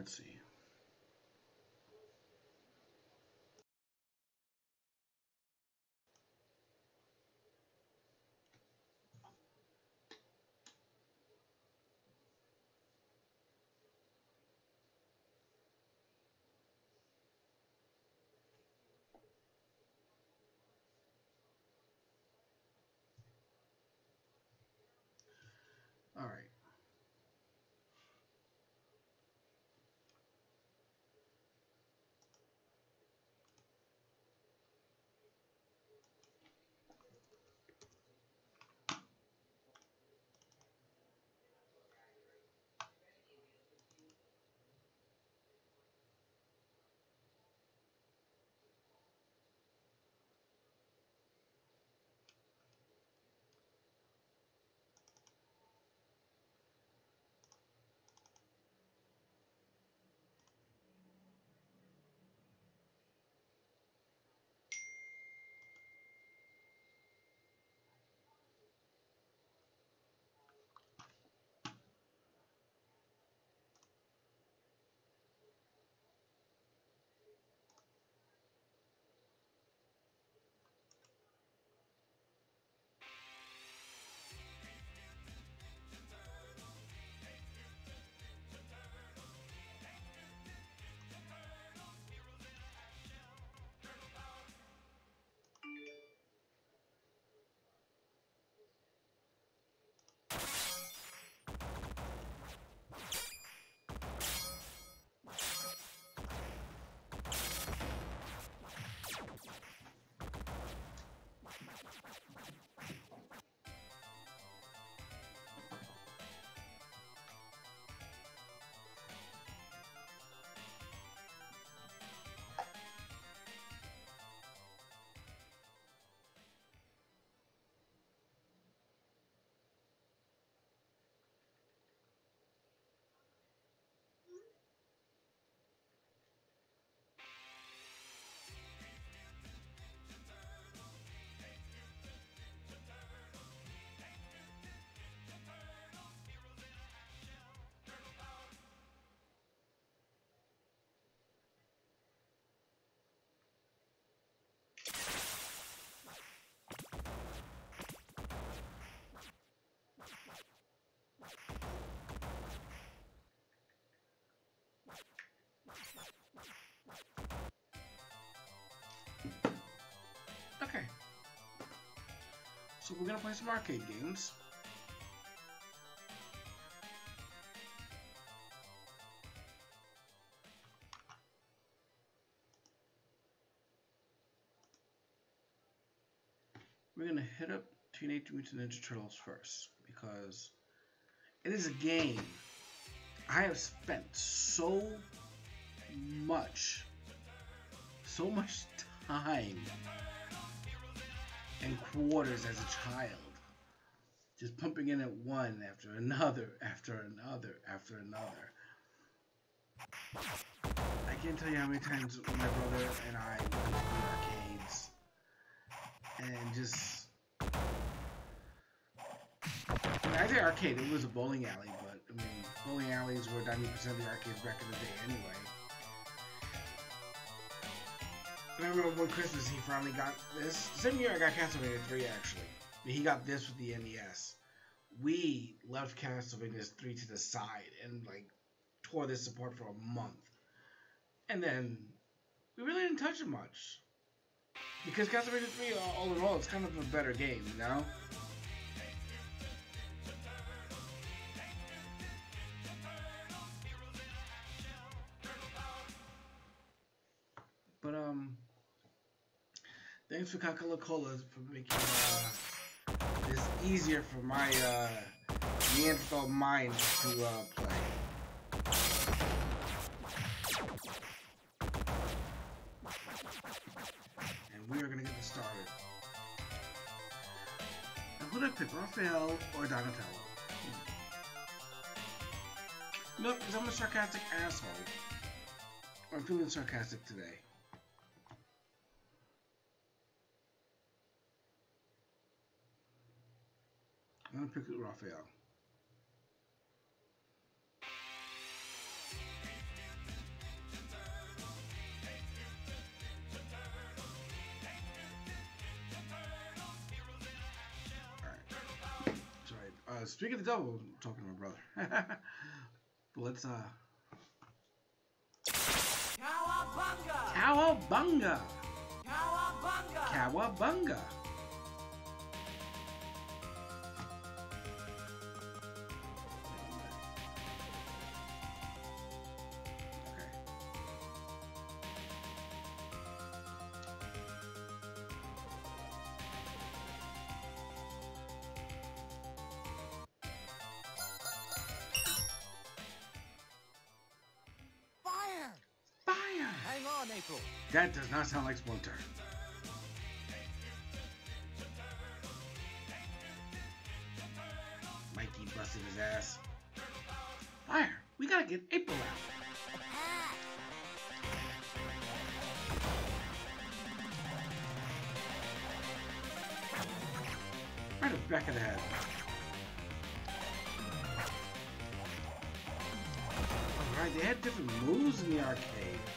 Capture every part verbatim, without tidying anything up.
let's see. All right. Okay. So we're gonna play some arcade games. We're gonna hit up Teenage Mutant Ninja Turtles first because it is a game I have spent so much, so much time and quarters as a child, just pumping in it one after another, after another, after another. I can't tell you how many times my brother and I went to the arcades and just. I mean, I say arcade, it was a bowling alley, but I mean, bowling alleys were ninety percent of the arcades back in the day anyway. And I remember one Christmas he finally got this. The same year I got Castlevania three actually. But he got this with the N E S. We left Castlevania three to the side and like tore this apart for a month. And then we really didn't touch it much. Because Castlevania three, all in all, it's kind of a better game, you know? But, um, thanks for Coca-Cola for making uh, this easier for my uh, Neanderthal mind to uh, play. And we are going to get this started. Now, who did I pick, Raphael or Donatello? No, because I'm a sarcastic asshole. I'm feeling sarcastic today. I'm gonna pick Raphael. Uh, speaking of the devil, I'm talking to my brother. But let's, uh... Cowabunga! Cowabunga! Cowabunga! Cowabunga! Hang on, April. That does not sound like Splinter. Mikey busted his ass. Fire! We gotta get April out. Right up the back of the head. Alright, they had different moves in the arcade.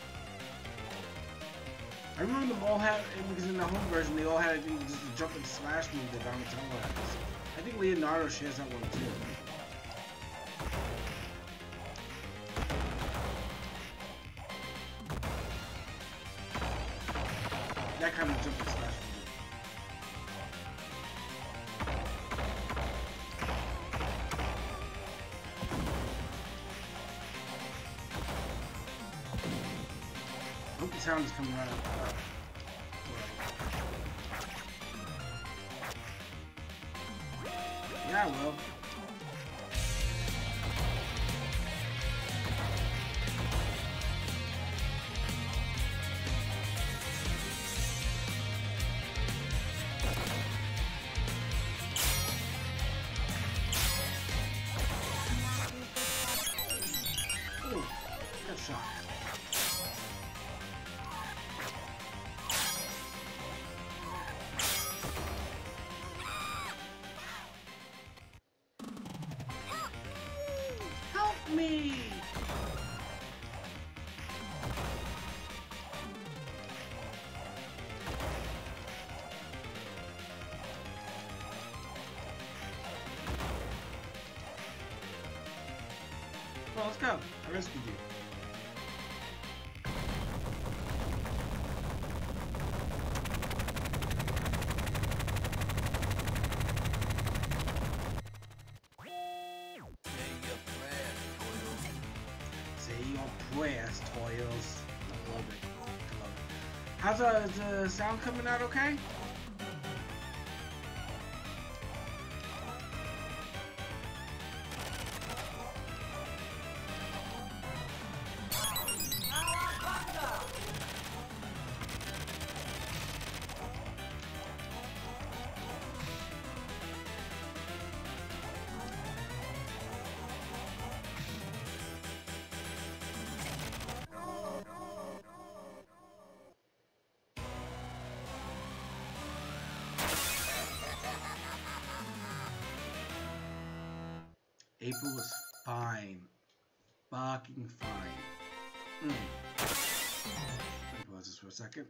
I remember them all had, because in the home version, they all had just a jump and slash move that Donatello has. I think Leonardo shares that one too. That kind of jump and slash move. I hope the sound is coming right up. Yeah, I will. Ooh, good shot. Me. Well, let's go. I rescued you. Prayers, Toils. I love it. I love it. How's uh, the sound coming out okay? April was fine. Fucking fine. Mm. Let me pause this for a second.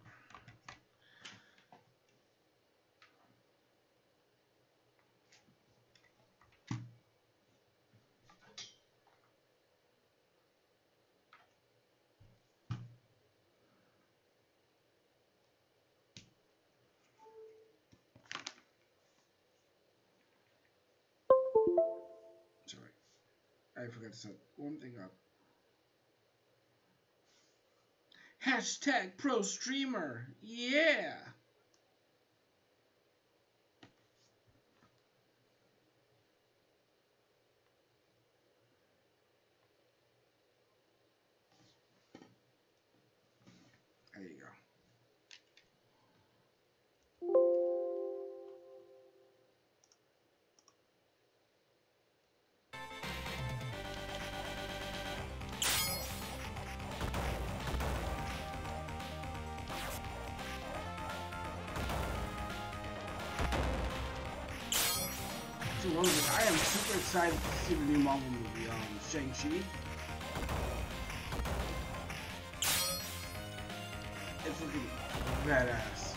Sorry. I forgot to set one thing up. Hashtag pro streamer. Yeah. There you go. I am super excited to see the new Marvel movie, um, Shang-Chi. It's looking badass.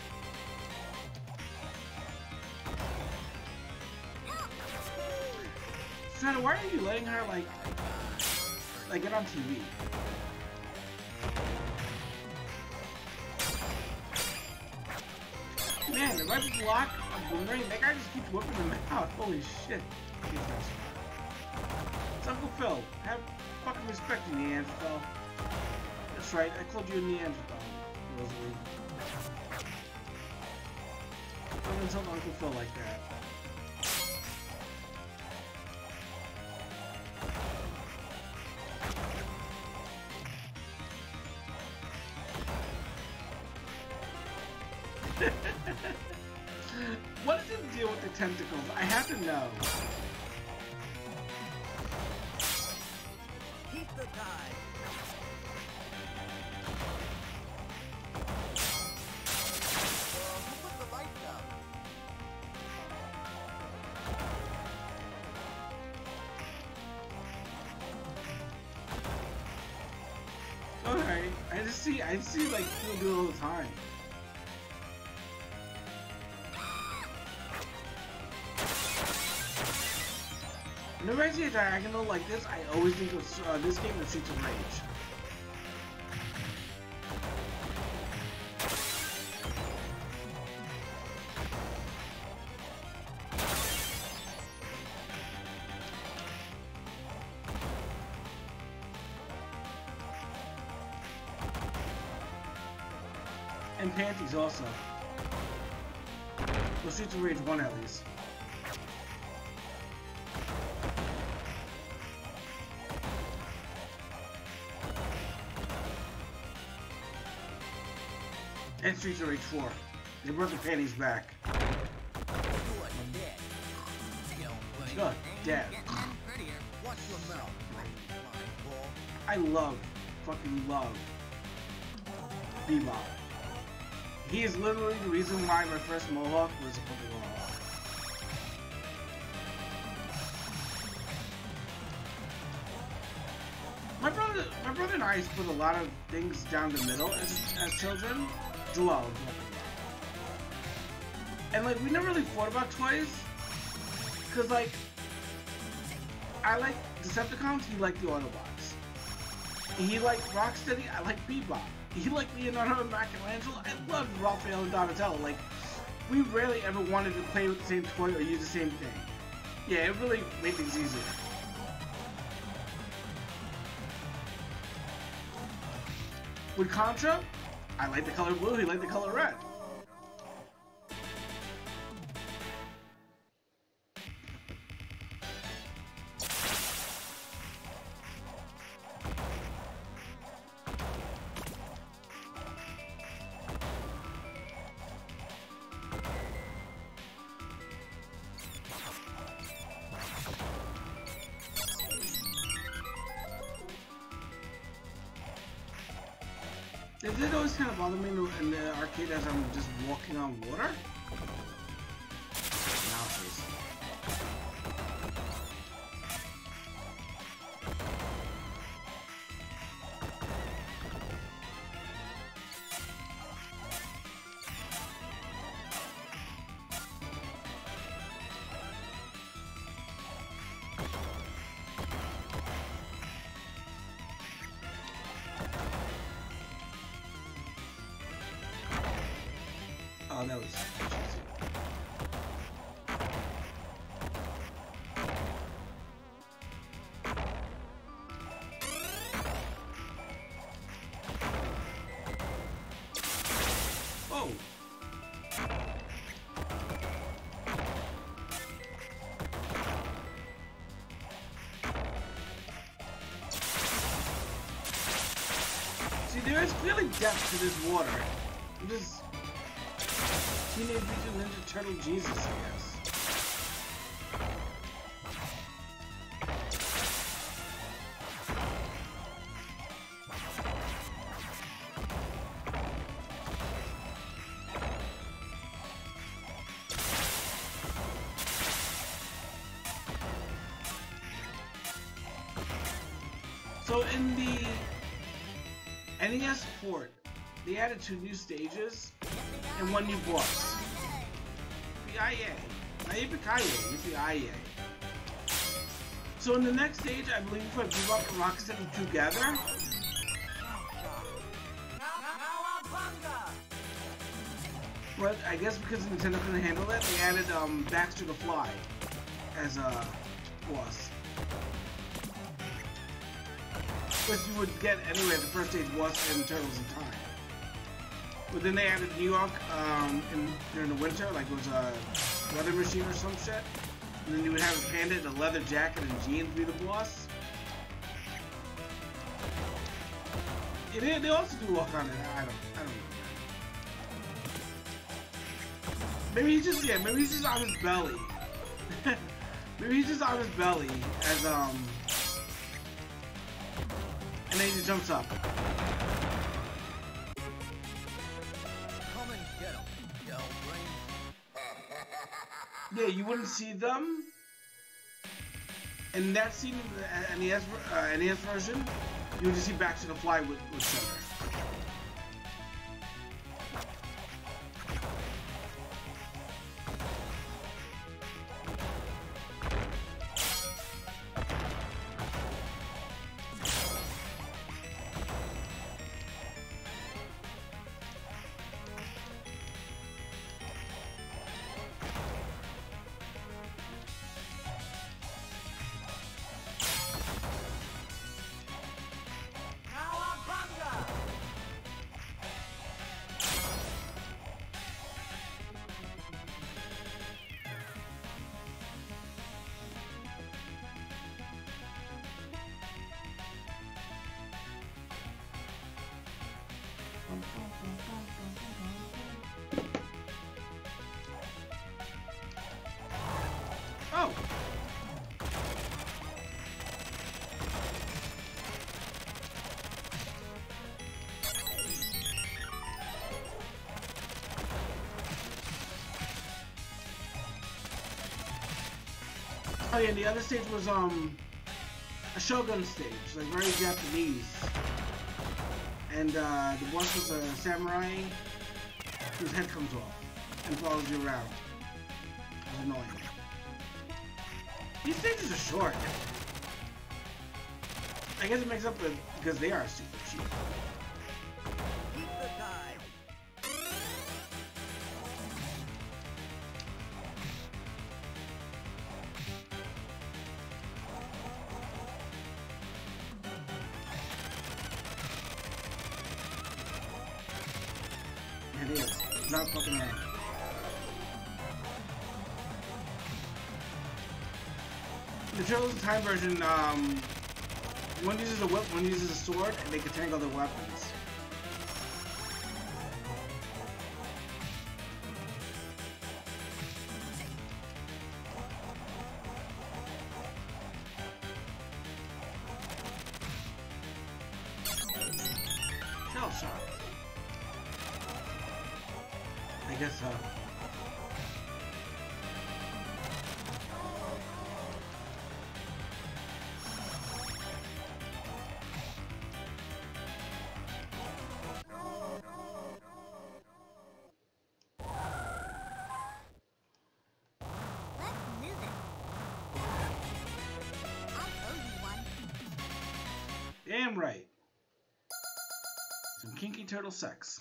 Shredder, why are you letting her, like, like, get on T V? Man, if I just lock a boomerang, that guy just keeps whipping them out. Holy shit. It's Uncle Phil. Have fucking respect, you Neanderthal. That's right, I called you a Neanderthal, Rosalie. Don't insult Uncle Phil like that. What is the deal with the tentacles? I have to know. Keep the tide. Well, who put the lights out? Alright, I just see, I see like people do it all the time. Whenever I see a diagonal like this, I always think of uh, this game with Streets of Rage. And Panties also. Well, Streets of Rage one at least. And Streets of Rage four. They brought the panties back. Good, dead. I love, fucking love Bebop. He is literally the reason why my first Mohawk was a fucking Mohawk. My brother, my brother and I put a lot of things down the middle as, as children. Well, and like we never really thought about toys, cause like I like Decepticons, he liked the Autobots. He liked Rocksteady, I like Bebop. He liked Leonardo and Michelangelo, I loved Raphael and Donatello. Like we rarely ever wanted to play with the same toy or use the same thing. Yeah, it really made things easier. With Contra, I like the color blue, he liked the color red. It did always kind of bother me in the, in the arcade as I'm just walking on water. Mouses. Oh, that was interesting. Oh. See, there is clearly depth to this water. I'm just Teenage Mutant Ninja Turtle Jesus, I guess. So in the N E S port, they added two new stages and one new boss. Yippee-yi-yay. Not yippee-ki-yay, yippee-yi-yay. So in the next stage, I believe if I Bebop and Rocksteady together, but I guess because Nintendo couldn't handle it, they added um, Baxter the Fly as a boss. Which you would get anyway at the first stage was in Turtles in Time. But then they added New York um, in, during the winter, like it was a weather machine or some shit. And then you would have a panda in a leather jacket and jeans be the boss. Yeah, they, they also do walk on it. I don't, I don't know. Maybe he's just, yeah, maybe he's just on his belly. Maybe he's just on his belly as, um... and then he just jumps up. Come and get 'em, Yell Brain. Yeah, you wouldn't see them. In that scene in the N E S, uh, N E S version, you would just see Baxter the Fly with, with Sugar. Oh! Oh yeah, the other stage was um a Shogun stage, like very Japanese. And uh, the boss was a samurai whose head comes off and follows you around. It was annoying. These stages are short. I guess it makes up with because they are super cheap. Keep the dive. It is. It's not fucking around. The Turtles in Time version, um, one uses a whip, one uses a sword, and they can tangle their weapons. Shell shock. I guess so. Damn right. Some kinky turtle sex.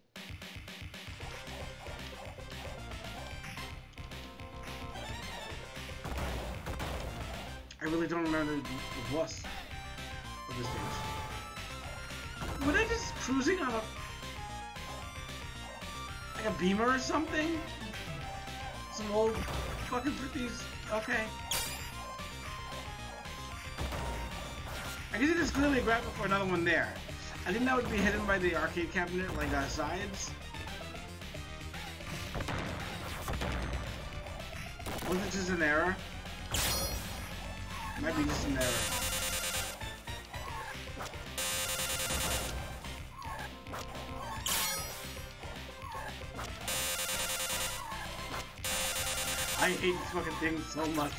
I really don't remember the, the boss of this stage. Were they just cruising on a like a Beamer or something? Some old fucking fifties. Okay. I guess it is clearly a graphic for another one there. I think that would be hidden by the arcade cabinet, like uh, sides. Was it just an error? Might be just an error. I hate this fucking thing so much.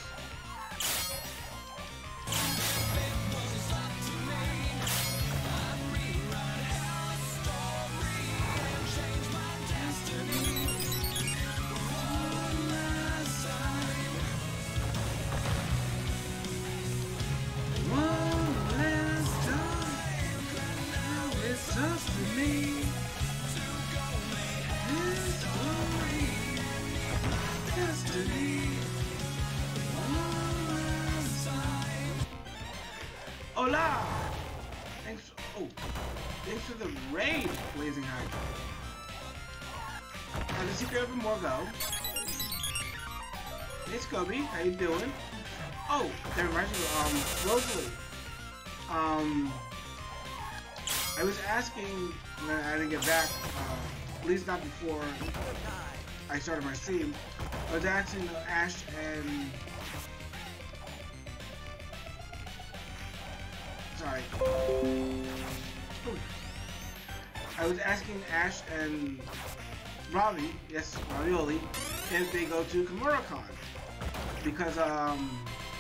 Hola! Thanks for, oh, thanks for the raid, Blazing Hydra. And the secret of Morgo. Hey Scobie, how you doing? Oh, that reminds me, um, Rosalie. Um, I was asking when I didn't get back, uh, at least not before I started my stream. I was asking Ash and sorry. Ooh. I was asking Ash and Robbie, yes, Ravioli, if they go to KamuraCon because um.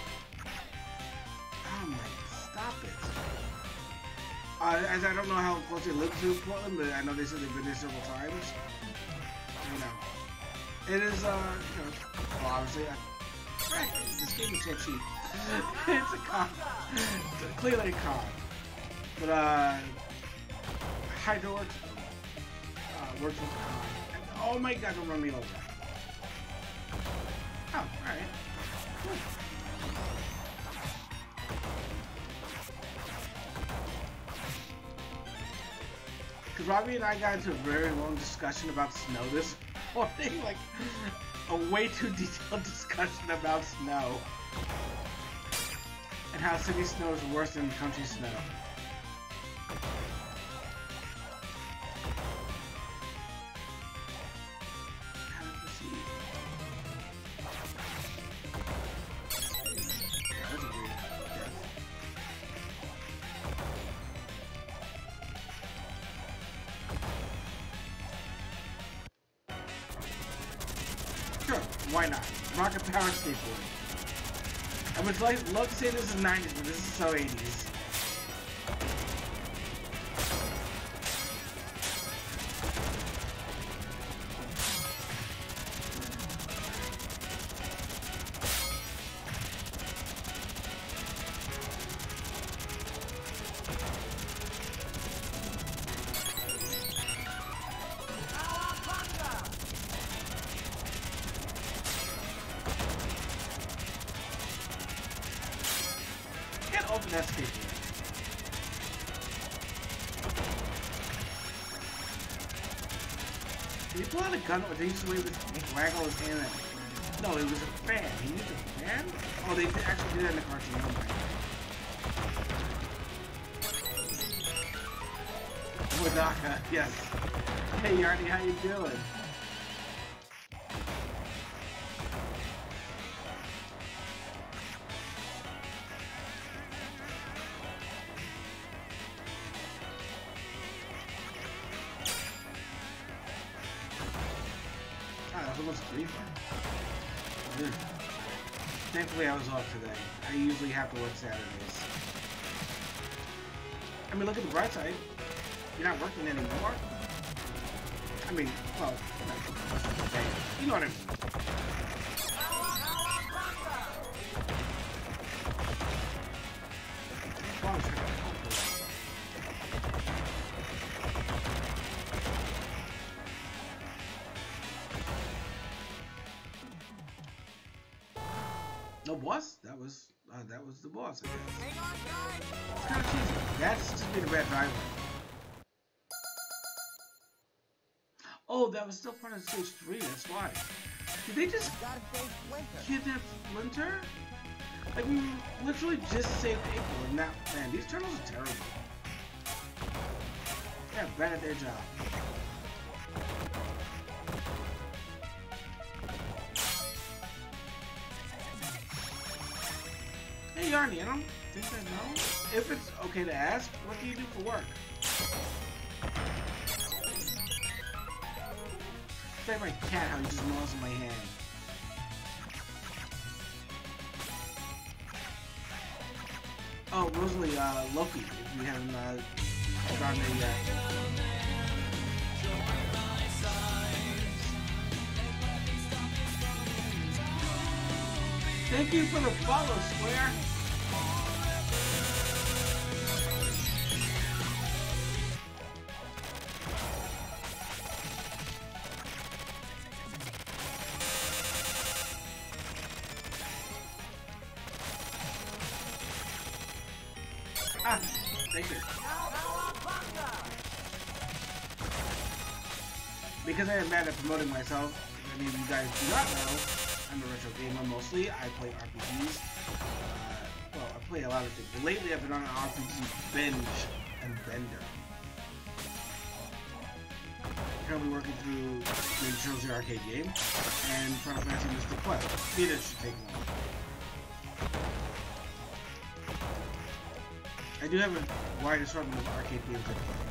Oh my, stop it. Uh, as I don't know how close they live to Portland, but I know they said they've been there several times. You know. It is, uh, you know, well, obviously, I, right, this game is so cheap. It's a con. It's a, clearly a con. But, uh, Hydra works, uh, works with the con. And, oh my god, don't run me over. Oh, alright. Cool. Because Robbie and I got into a very long discussion about snow this morning, like a way too detailed discussion about snow and how city snow is worse than country snow. How to proceed? Yeah, that's a weird death. Sure, why not? Rocket power skateboarding. I would like love to say this is nineties, but this is so eighties. Open that skateboard. Did he pull out a gun or did he just wave his waggle his hand at me? No, it was a fan. He used a fan? Oh, they did actually do that in the cartoon. Oh my god. Wadaka, yes. Hey Yarny, how you doing? Thankfully I was off today. I usually have to work Saturdays. I mean, look at the bright side. You're not working anymore. I mean, well, you know what I mean. No boss? That was uh, that was the boss, I guess. It's kind of cheesy. That's just being a bad driver. Oh, that was still part of stage three. That's why. Did they just kidnap Splinter? Like we literally just saved April, and now, man, these turtles are terrible. They're bad at their job. Hey Yarny, I don't think I know. If it's okay to ask, what do you do for work? It's like my cat, how he just gnaws on my hand. Oh, Rosalie, uh, Loki, if you haven't, uh, gone there yet. Thank you for the follow, Square. Ah, thank you. Because I am bad at promoting myself, if any of you guys do not know, I'm a retro gamer mostly. I play R P Gs. Uh, well, I play a lot of things. But lately, I've been on an R P G binge and bender. Currently working through Ninja Turtles the arcade game and Final Fantasy Mystic Quest. Beta should take long. I do have a wide assortment of arcade games I play.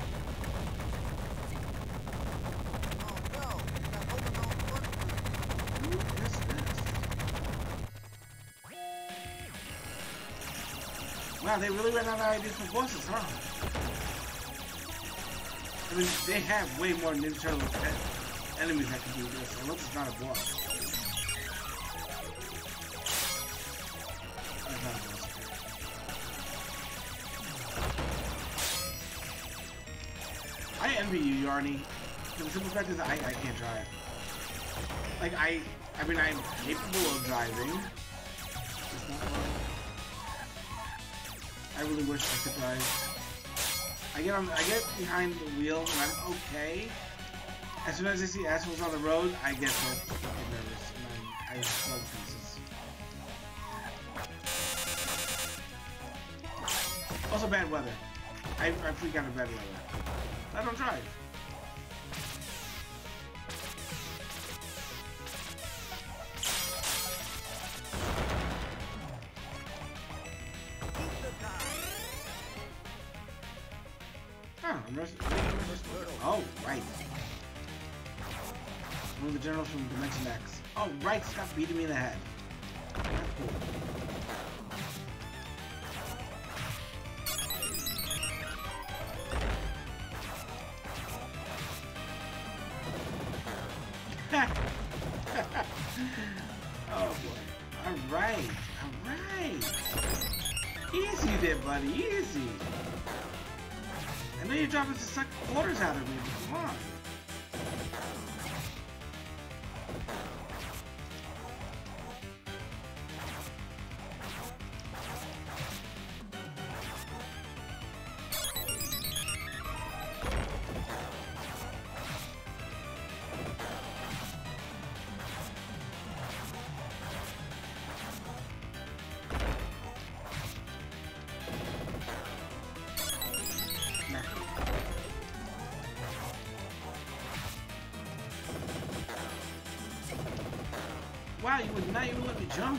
Wow, they really ran out of ideas for bosses, huh? I mean, they have way more Ninja Turtle enemies that can do this, unless it's not a boss. It's not a boss. I envy you, Yarny. The simple fact is, I, I can't drive. Like, I, I mean, I'm capable of driving. Just not well. I really wish I could drive. I get on, I get behind the wheel and I'm okay. As soon as I see assholes on the road, I get so fucking nervous and I, I slow pieces. Also bad weather. I, I freak out of bad weather. I don't drive. Oh, right. One of the generals from Dimension X. Oh, right, stop beating me in the head. That's cool. Oh, boy. Alright, alright. Easy there, buddy, easy. I know you're dropping some suck quarters out of me, but come on. Wow, you would not even let me jump.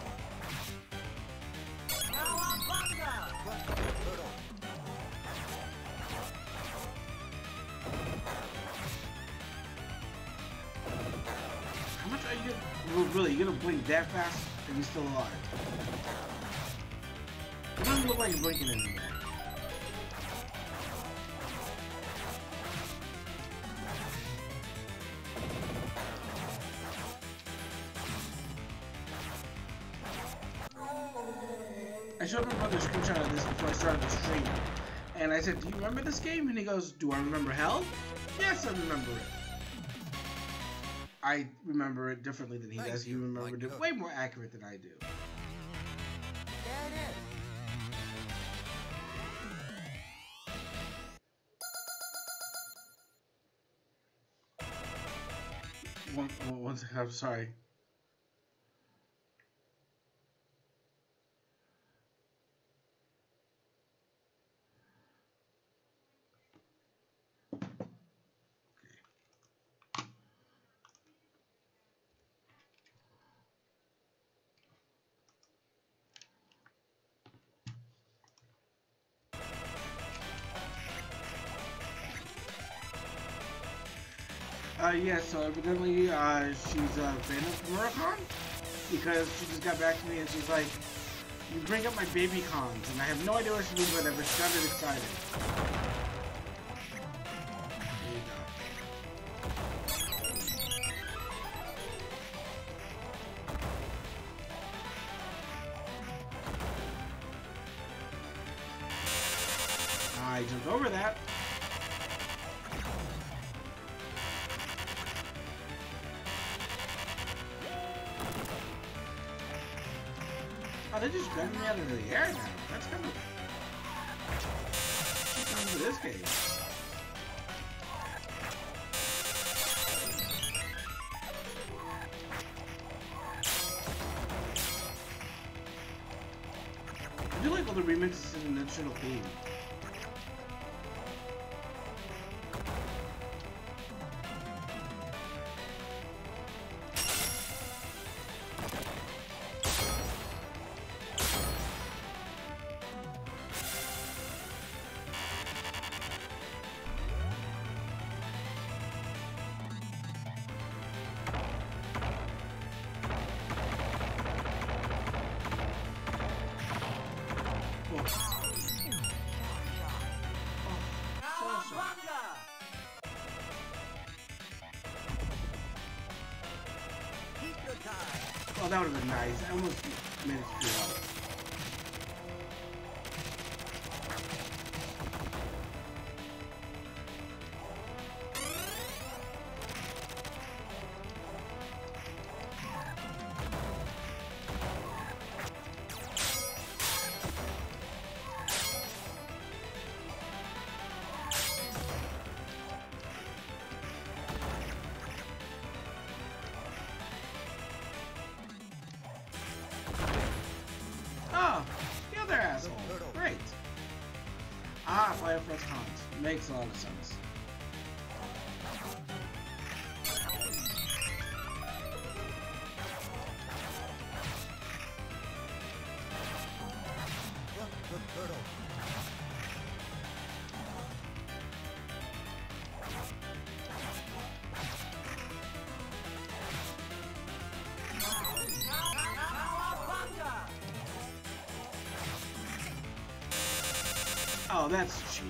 How much are you gonna... Really, you're gonna blink that fast and you're still alive? It doesn't look like you're blinking anymore. I showed my brother a screenshot of this before I started the stream. And I said, do you remember this game? And he goes, do I remember hell? Yes, I remember it. I remember it differently than he Thank does. He you, remembered my it cook. way more accurate than I do. There it is. One, one, one second, I'm sorry. Uh, yeah, so evidently, uh, she's a fan of Muracon, because she just got back to me and she's like, you bring up my baby cons, and I have no idea what she means by that, but she sounded excited. There you go. I jumped over that. Oh, they're just grabbing me out of the air now. That's kind of... for this game. I do like all the remixes in the original theme. Oh, that would have been nice. I almost made it screw up. Great. Ah, Fire First Cons. Makes a lot of sense. Oh, that's cheap.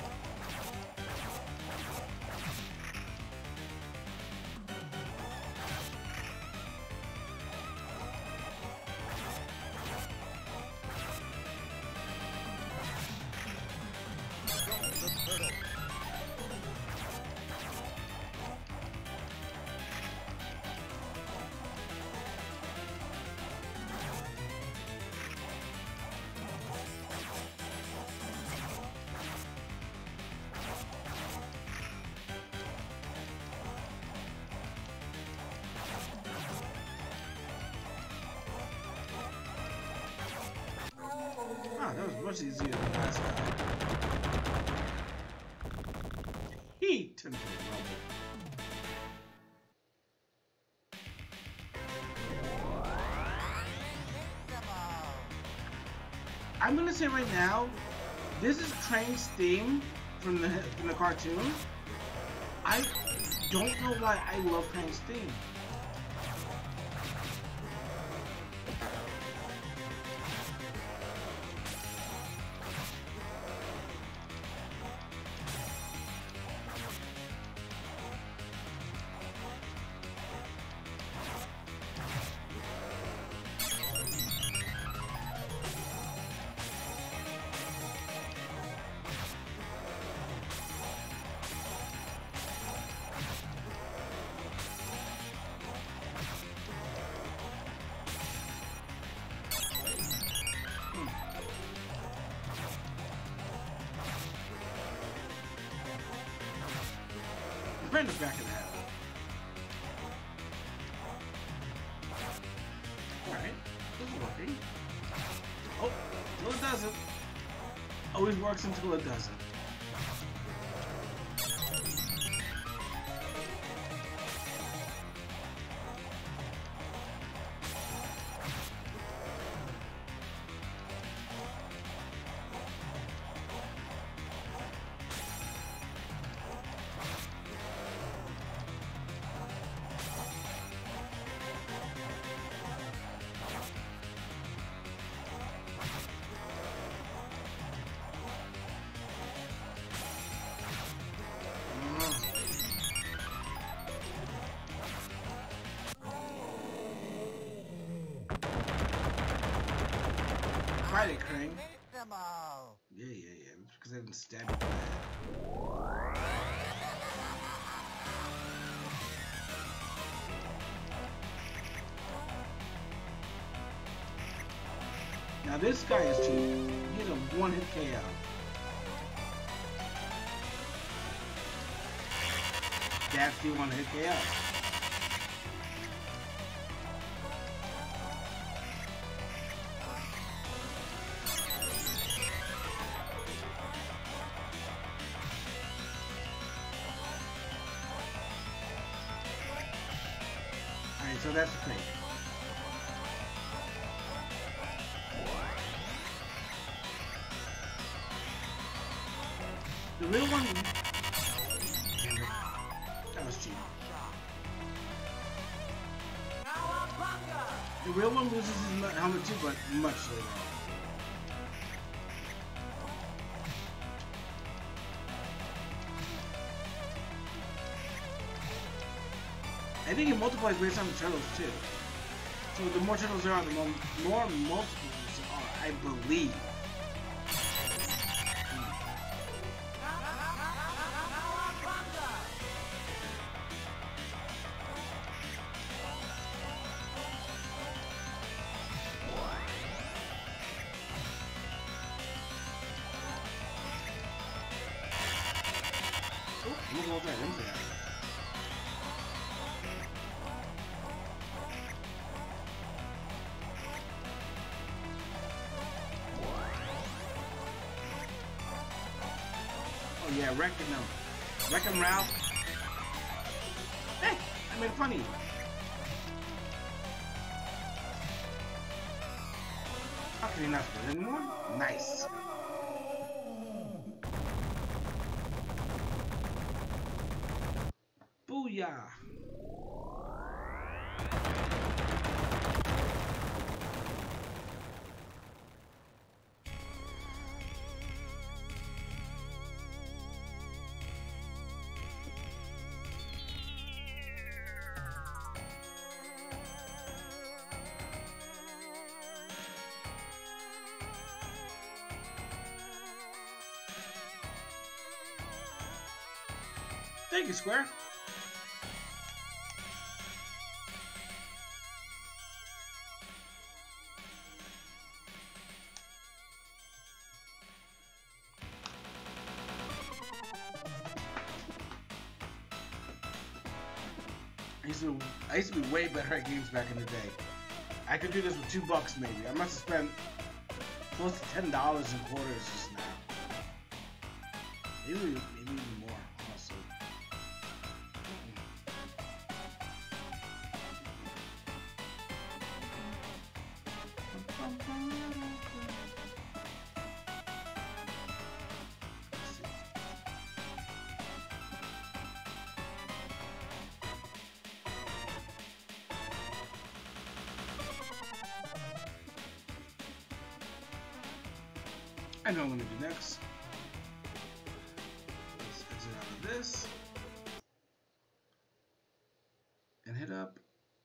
Ah, that was much easier than the last guy. He turned into rubble. I'm gonna say right now, this is Krang's theme from the from the cartoon. I don't know why I love Krang's theme. Right in the back of the head. Alright, this is working. Oh, until it doesn't. Always works until it doesn't. Fight it, Krang. Yeah, yeah, yeah. Because I didn't stab you. Now this guy is cheap. He's a one-hit K O. That's the one hit K O. Alright, so that's the fake. The real one. Damn it. That was cheap. The real one loses his helmet too, but much later. I think it multiplies based on the turtles too. So the more turtles there are, the more, more multiples there are, I believe. Oh, look at that into that. Oh yeah, wreck him now. Wreck him, Ralph. Hey, I made fun of you. How can he not split anymore? Nice. Booyah! Thank you, Square. I used to, I used to be way better at games back in the day. I could do this with two bucks maybe. I must have spent close to ten dollars in quarters just now. Maybe, maybe even more. Honestly. I know what I'm gonna do next. Let's exit out of this and hit up.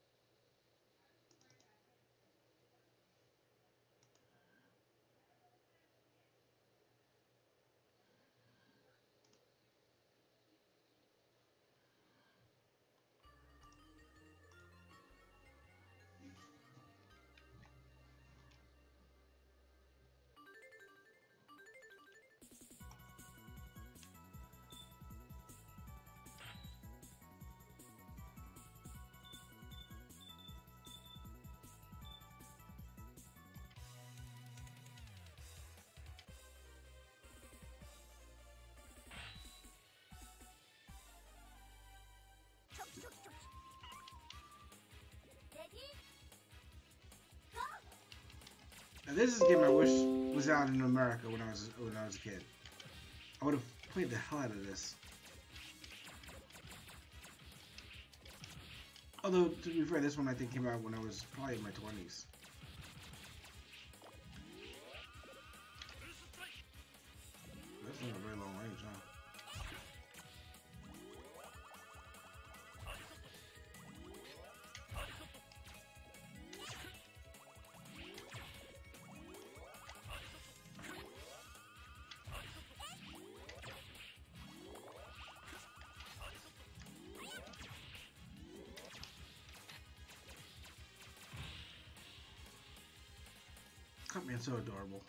Now this is a game I wish was out in America when I was when I was a kid. I would have played the hell out of this. Although to be fair, this one I think came out when I was probably in my twenties. That's not a very long range, huh? Cut man, so adorable.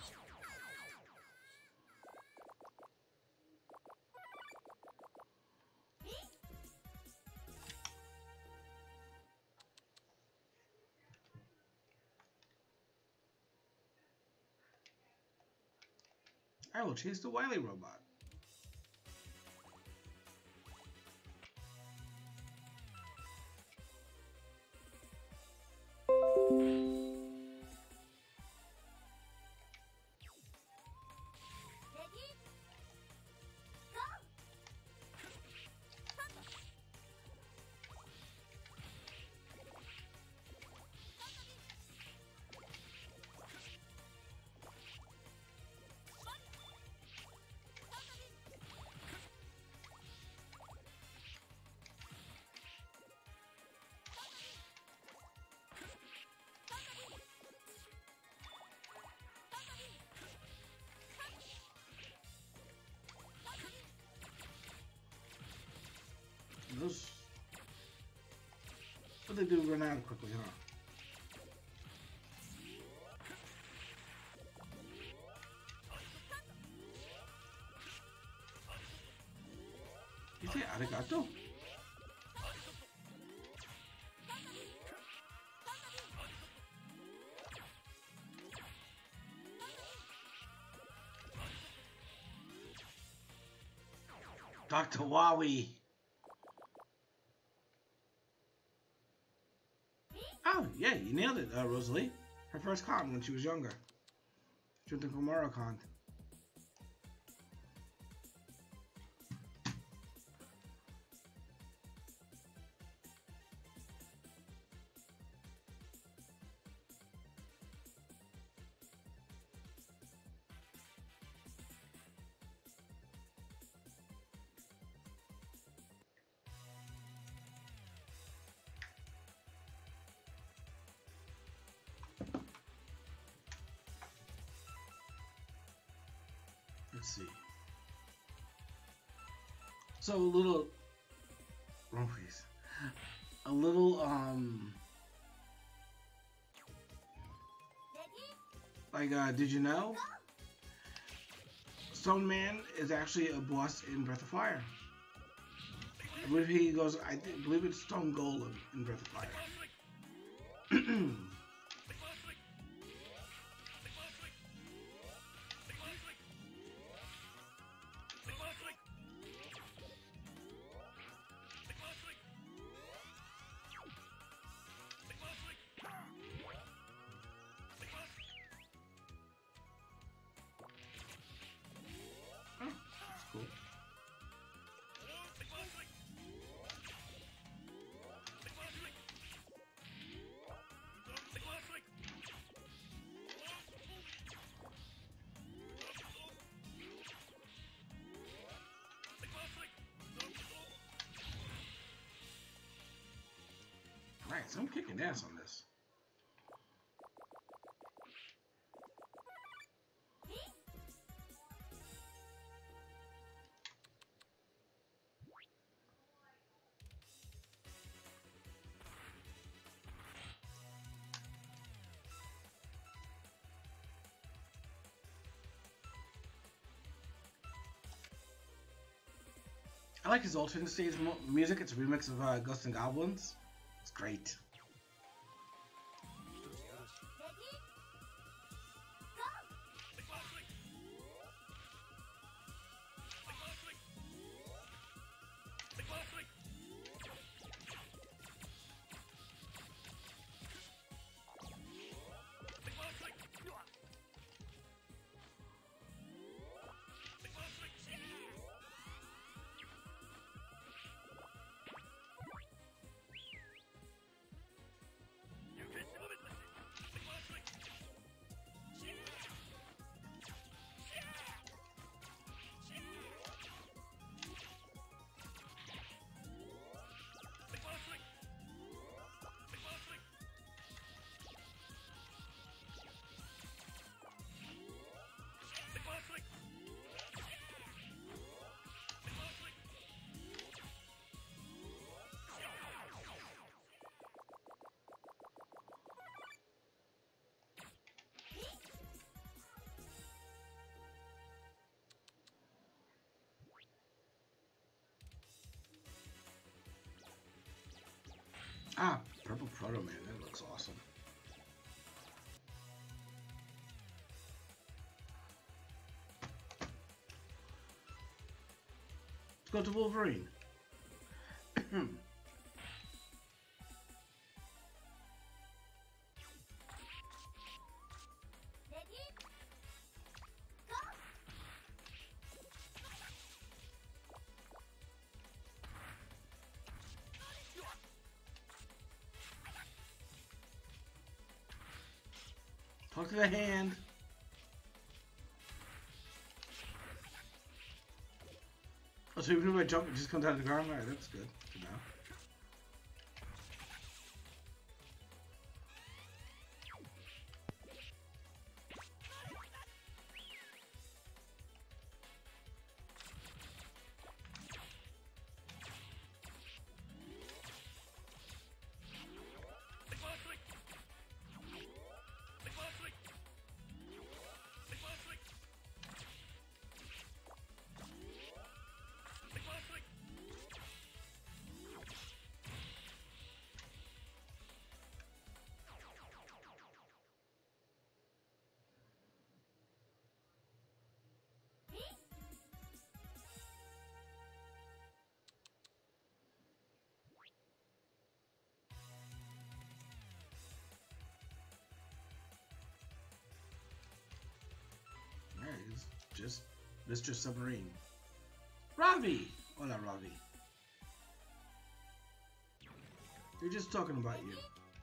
I will chase the Wily robot. Those, but they do run out quickly, huh? You say arigato? Doctor Wowie. Oh, yeah, you nailed it, uh, Rosalie. Her first con when she was younger. She went to Komaro Con. Let's see. So a little, oh please, a little um, like uh, did you know? Stone Man is actually a boss in Breath of Fire. I believe he goes. I think, believe it's Stone Golem in Breath of Fire. Cool. Right, so I'm kicking ass on this. I like his alternate stage mu music. It's a remix of uh, Ghosts and Goblins. It's great. Ah, Purple Proto Man, that looks awesome. Let's go to Wolverine. Talk to the hand. Oh, so even if I jump, it just comes out of the ground? Alright, that's good to know. Alright, it's just Mister Submarine. Ravi! Oh, not Ravi. They're just talking about you.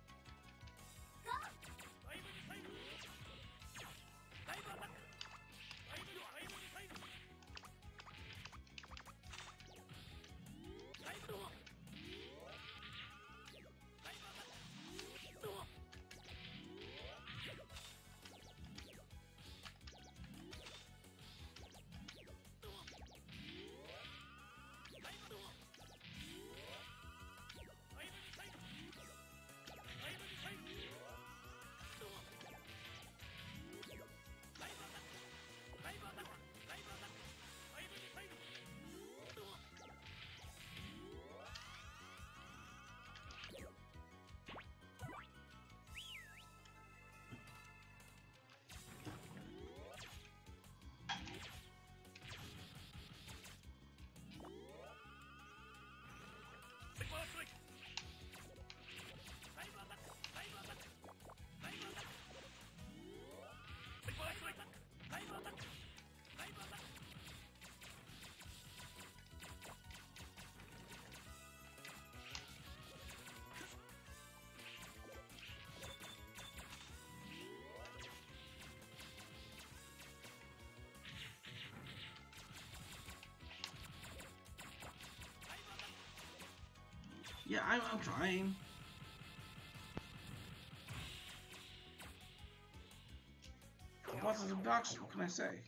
Yeah, I'm, I'm trying. The boss is obnoxious, what can I say?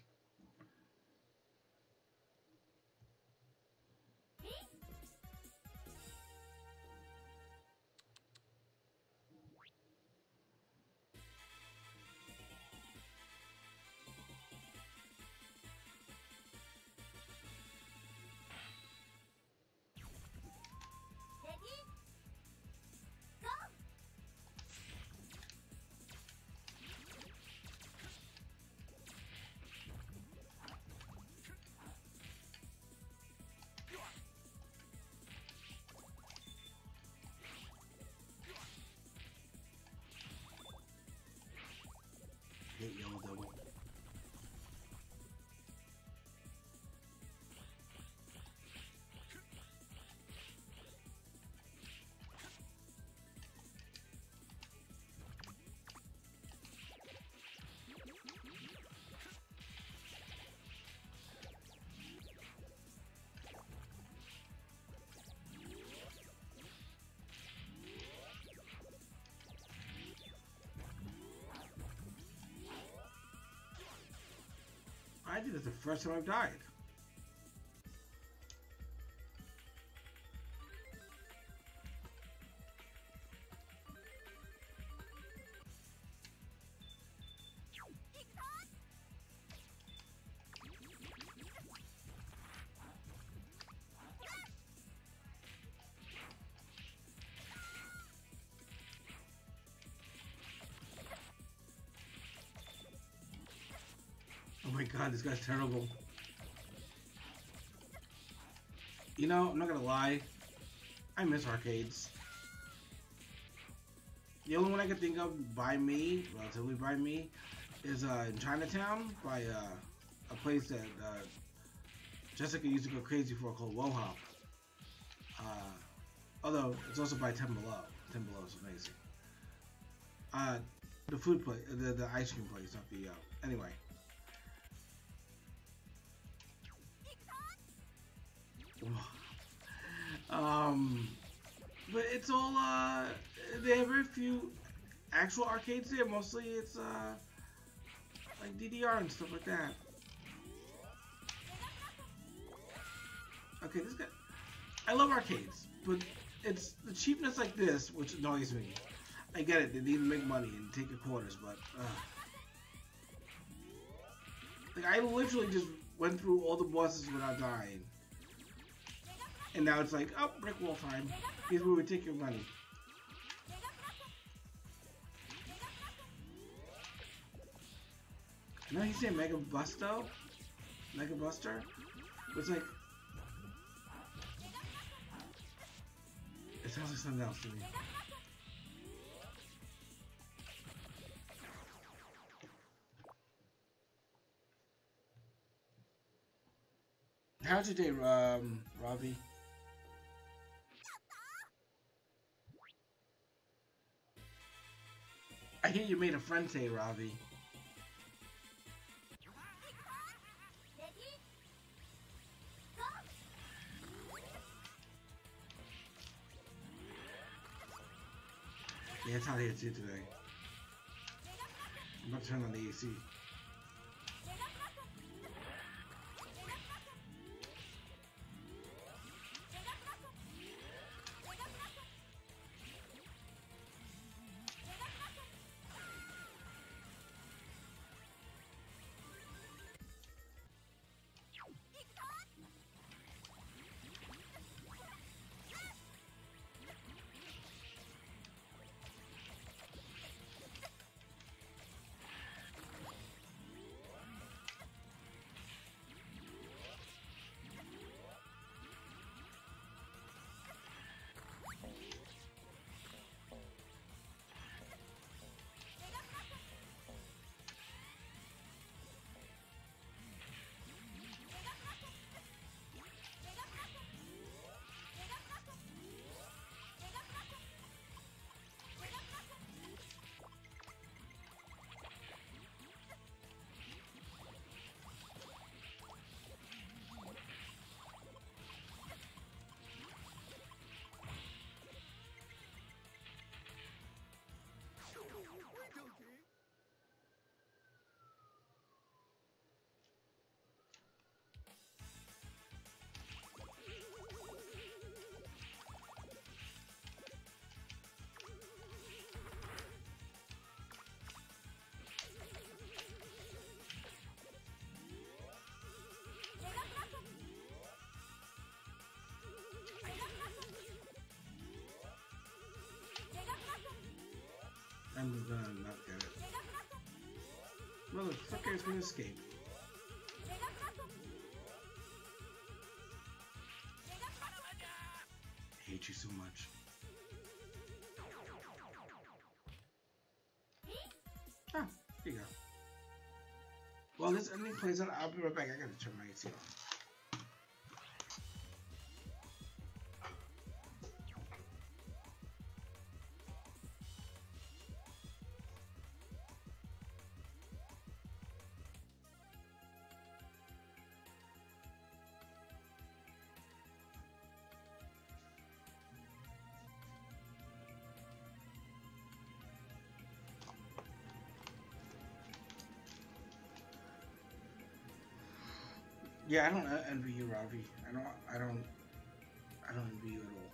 Hate Yellow Devil. I think that's the first time I've died. Oh my god, this guy's terrible. You know, I'm not gonna lie. I miss arcades. The only one I can think of by me, relatively by me, is uh, in Chinatown by uh, a place that uh, Jessica used to go crazy for called Wohop. Uh, although it's also by Ten Below. Ten Below is amazing. Uh, the food place, the the ice cream place, not the. Uh, anyway. um, but it's all. Uh, they have very few actual arcades there. Mostly it's uh, like D D R and stuff like that. Okay, this guy. I love arcades, but it's the cheapness like this which annoys me. I get it; they need to make money and take your quarters, but uh, like I literally just went through all the bosses without dying, and now it's like, oh, brick wall time. Here's where we take your money. No, he's saying Mega Busto, Mega Buster. It's like it sounds like something else to me. How's your day, um, Ravi? I hear you made a friend today, Ravi. Yeah, it's hot here too today. I'm about to turn on the A C. I'm gonna not get it. Motherfucker's gonna escape. I hate you so much. Ah, here you go. Well, this ending plays out. I'll be right back. I gotta turn my A C off. Yeah, I don't uh, envy you, Ravi. I don't. I don't. I don't envy you at all.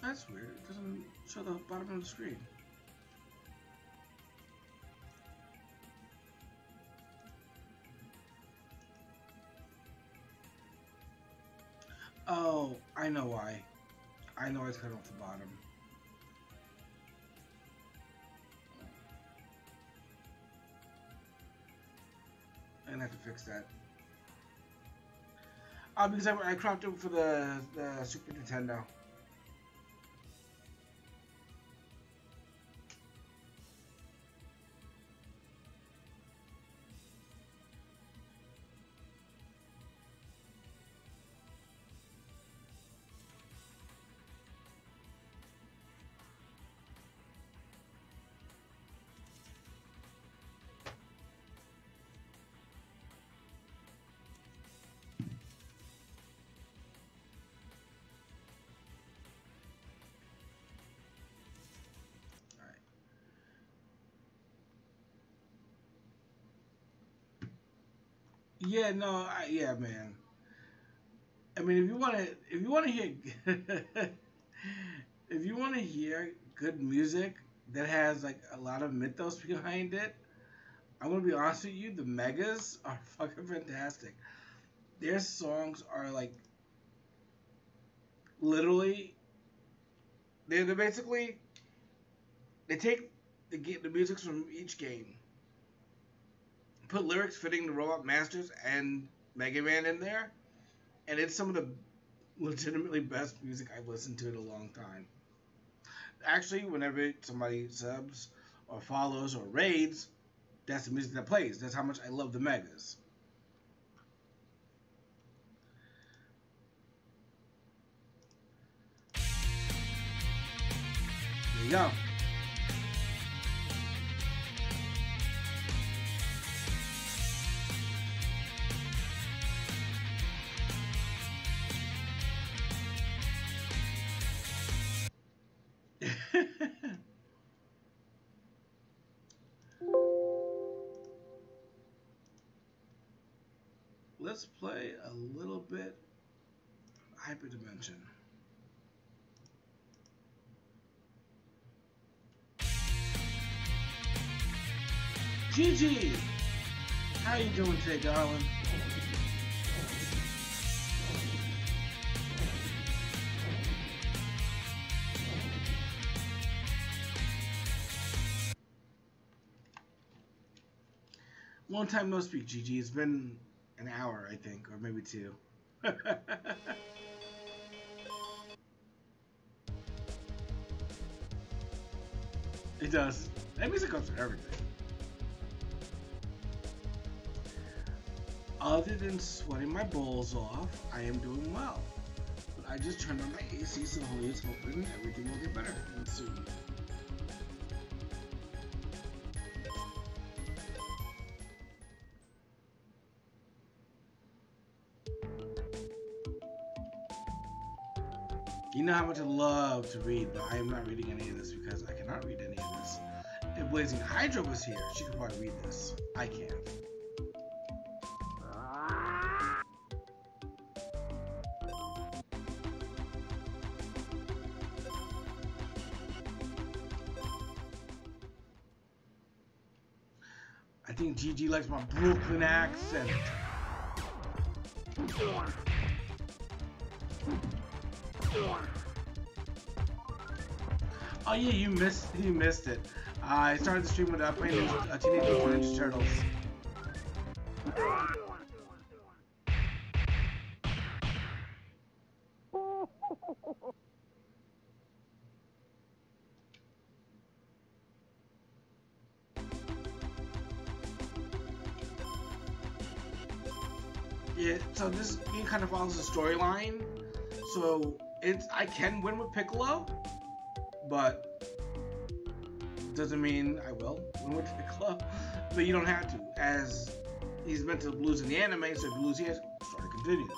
That's weird. It doesn't show the bottom of the screen. Oh, I know why. I know it's cut off the bottom. I'm gonna have to fix that. Uh, because I, I cropped it for the, the Super Nintendo. Yeah, no, I, yeah, man. I mean, if you want to, if you want to hear, if you want to hear good music that has like a lot of mythos behind it, I'm gonna be honest with you. The Megas are fucking fantastic. Their songs are like literally, they're, they're basically they take the the music from each game, put lyrics fitting the Robot Masters and Mega Man in there, and it's some of the legitimately best music I've listened to in a long time. Actually, whenever somebody subs or follows or raids, that's the music that plays. That's how much I love the Megas. There you go. Let's play a little bit Hyperdimension. Gigi! How you doing today, darling? Long time no speak, Gigi. It's been an hour, I think, or maybe two. It does. That music goes for everything. Other than sweating my balls off, I am doing well. But I just turned on my A C, so Holly's hoping everything will get better soon. You know how much I love to read, but I am not reading any of this because I cannot read any of this. If Blazing Hydra was here, she could probably read this. I can't. I think Gigi likes my Brooklyn accent. Oh yeah, you missed you missed it. Uh, I started the stream with uh, playing uh, Teenage Mutant Ninja Turtles. Yeah, so this game kind of follows a storyline. So it's I can win with Piccolo, but doesn't mean I will win with Piccolo. But you don't have to, as he's meant to lose in the anime. So if you lose here, story continues.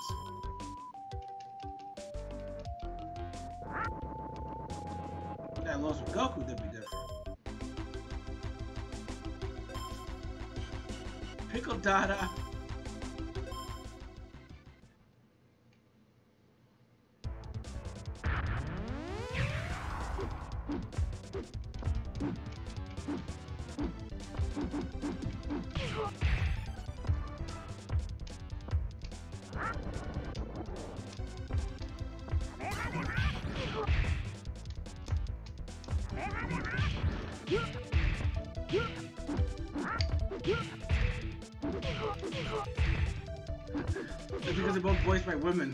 If I lost with Goku, that'd be different. Pickle Dada. It's because they're both voiced by women.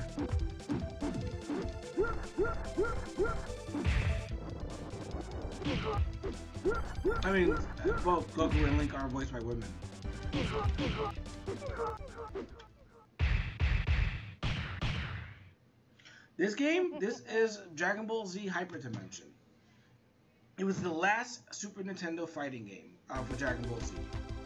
I mean, both Goku and Link are voiced by women. This game, this is Dragon Ball Z Hyper Dimension. It was the last Super Nintendo fighting game uh, for Dragon Ball Z.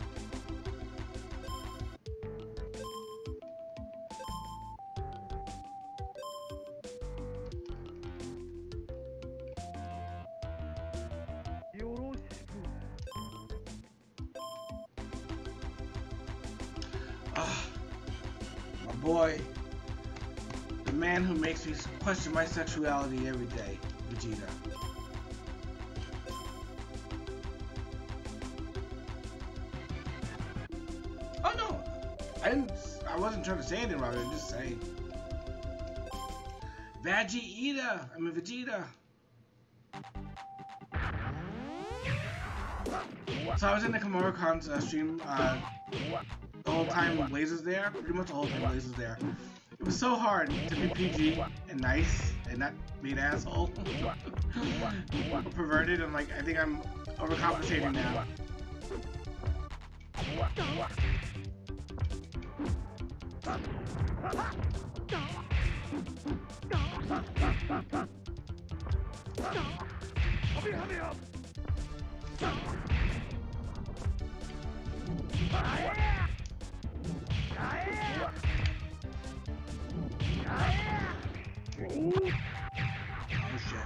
Ah, my boy, the man who makes me question my sexuality every day, Vegeta. Oh no, I didn't. I wasn't trying to say anything wrong. I'm just saying. Vegeta. I mean Vegeta. So I was in the Komoro-con's uh, stream uh, the whole time Blaze was there. Pretty much the whole time Blaze was there. It was so hard to be P G and nice and not be an asshole or perverted. I'm like, I think I'm overcompensating now. Oh shit.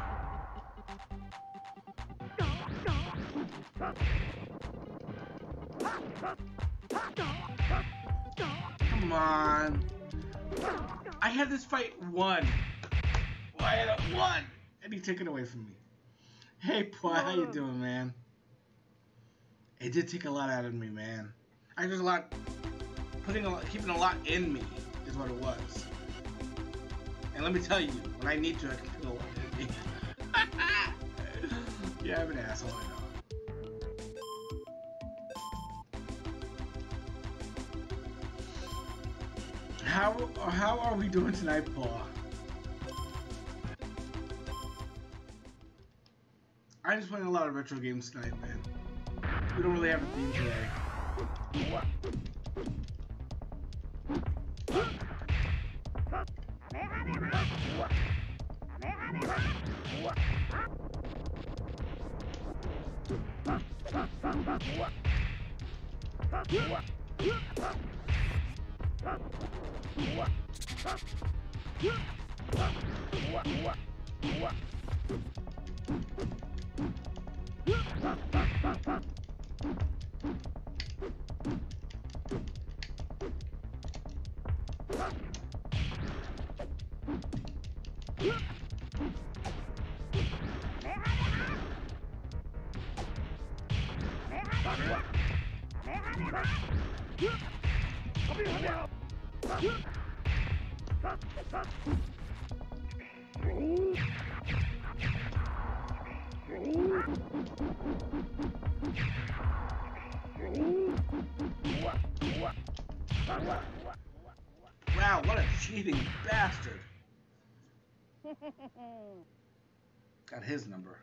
Come on. I had this fight won. Well, I had it won. And he took it away from me. Hey, boy, how you doing, man? It did take a lot out of me, man. I just a lot, putting a lot, keeping a lot in me is what it was. And let me tell you, when I need to, I can put a lot in me. Yeah, I'm an asshole, I know. How how are we doing tonight, Paul? I just playing a lot of retro games tonight, man. We don't really have a theme today. Wow, what a cheating bastard. Got his number.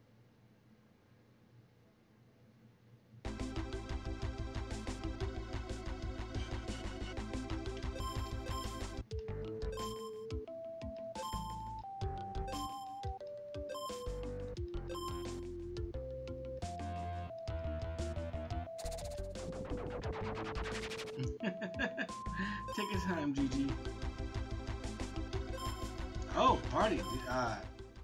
Take your time, G G. Oh, party. Uh,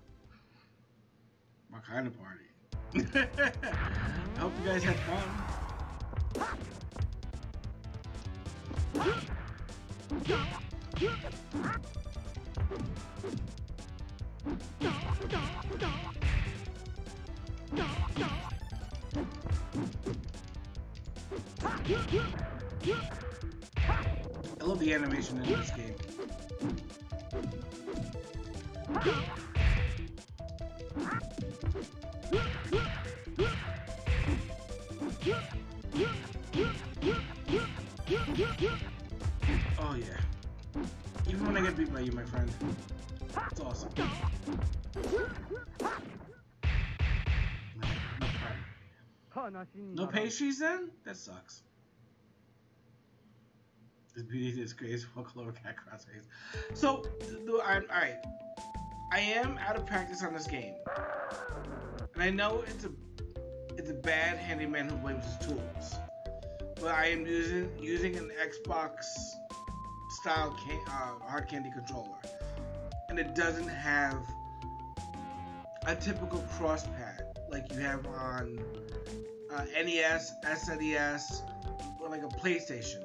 what kind of party? I hope you guys had fun. love the animation in this game. Oh yeah. Even when I get beat by you, my friend. It's awesome. No pastries then? That sucks. The beauty is grace, walk over cat crossface. So, I'm alright. I am out of practice on this game. And I know it's a it's a bad handyman who blames his tools. But I am using using an Xbox style can, uh, hard candy controller. And it doesn't have a typical cross pad like you have on uh, N E S, S N E S, or like a PlayStation.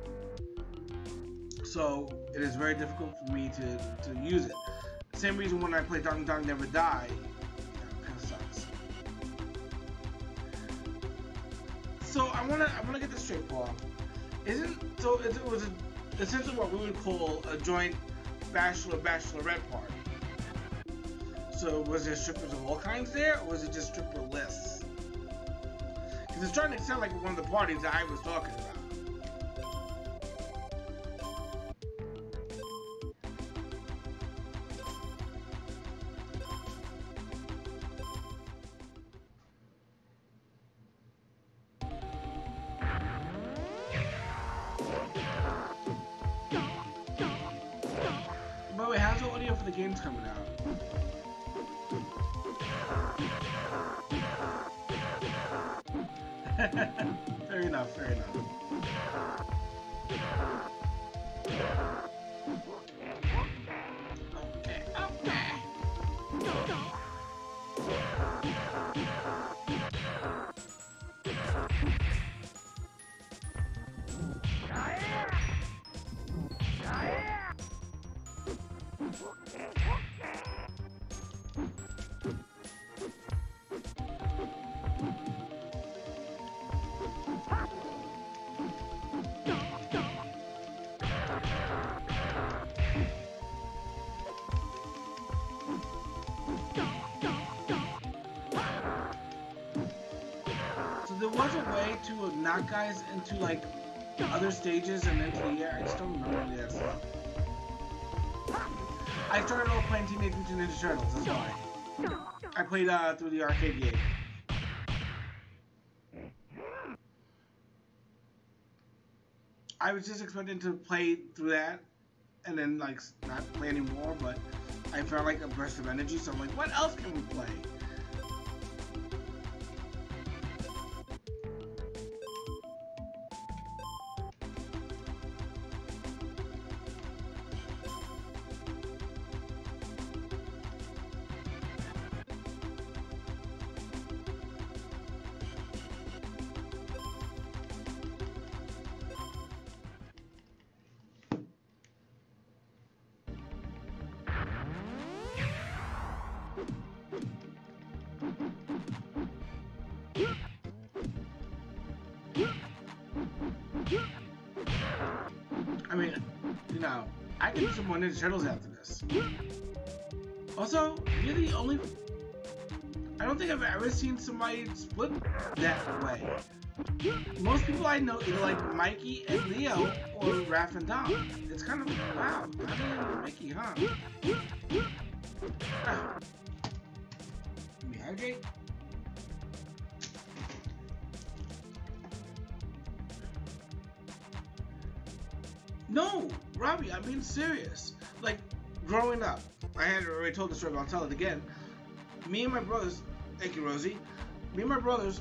So it is very difficult for me to, to use it. Same reason when I play Dong Dong Never Die, it kind of sucks. So I wanna I wanna get this straight, Paul. Isn't so it, it was a, essentially what we would call a joint bachelor bachelorette party. So was there strippers of all kinds there, or was it just stripper-less? Because it's starting to sound like one of the parties that I was talking about. By the way, how's the audio for the games coming out? Fair enough, fair enough. Okay, okay. There was a way to knock guys into like other stages and into the air. I just don't remember any of that stuff. I started off playing Teenage Mutant Ninja Turtles, that's why. I played uh, through the arcade game. I was just expecting to play through that and then like not play anymore, but I felt like a burst of energy, so I'm like, what else can we play? I mean, you know, I can do some more Ninja Turtles after this. Also, you're the only... I don't think I've ever seen somebody split that way. Most people I know either like Mikey and Leo or Raph and Dom. It's kind of, wow, I mean, Mikey, huh? Ah. Let me hydrate. No, Robbie, I'm being serious. Like, growing up, I had already told the story, but I'll tell it again. Me and my brothers, thank you, Rosie. Me and my brothers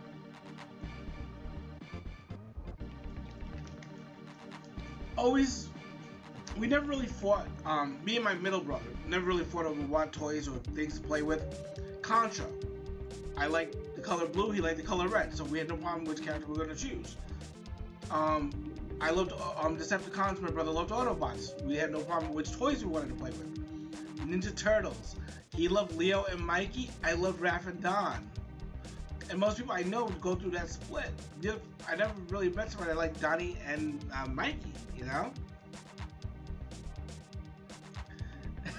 always, we never really fought, um, me and my middle brother, never really fought over what toys or things to play with. Contra. I like the color blue, he liked the color red, so we had no problem which character we were going to choose. Um... I loved um, Decepticons, my brother loved Autobots. We had no problem with which toys we wanted to play with. Ninja Turtles. He loved Leo and Mikey. I loved Raph and Don. And most people I know would go through that split. I never really met somebody like Donnie and uh, Mikey, you know?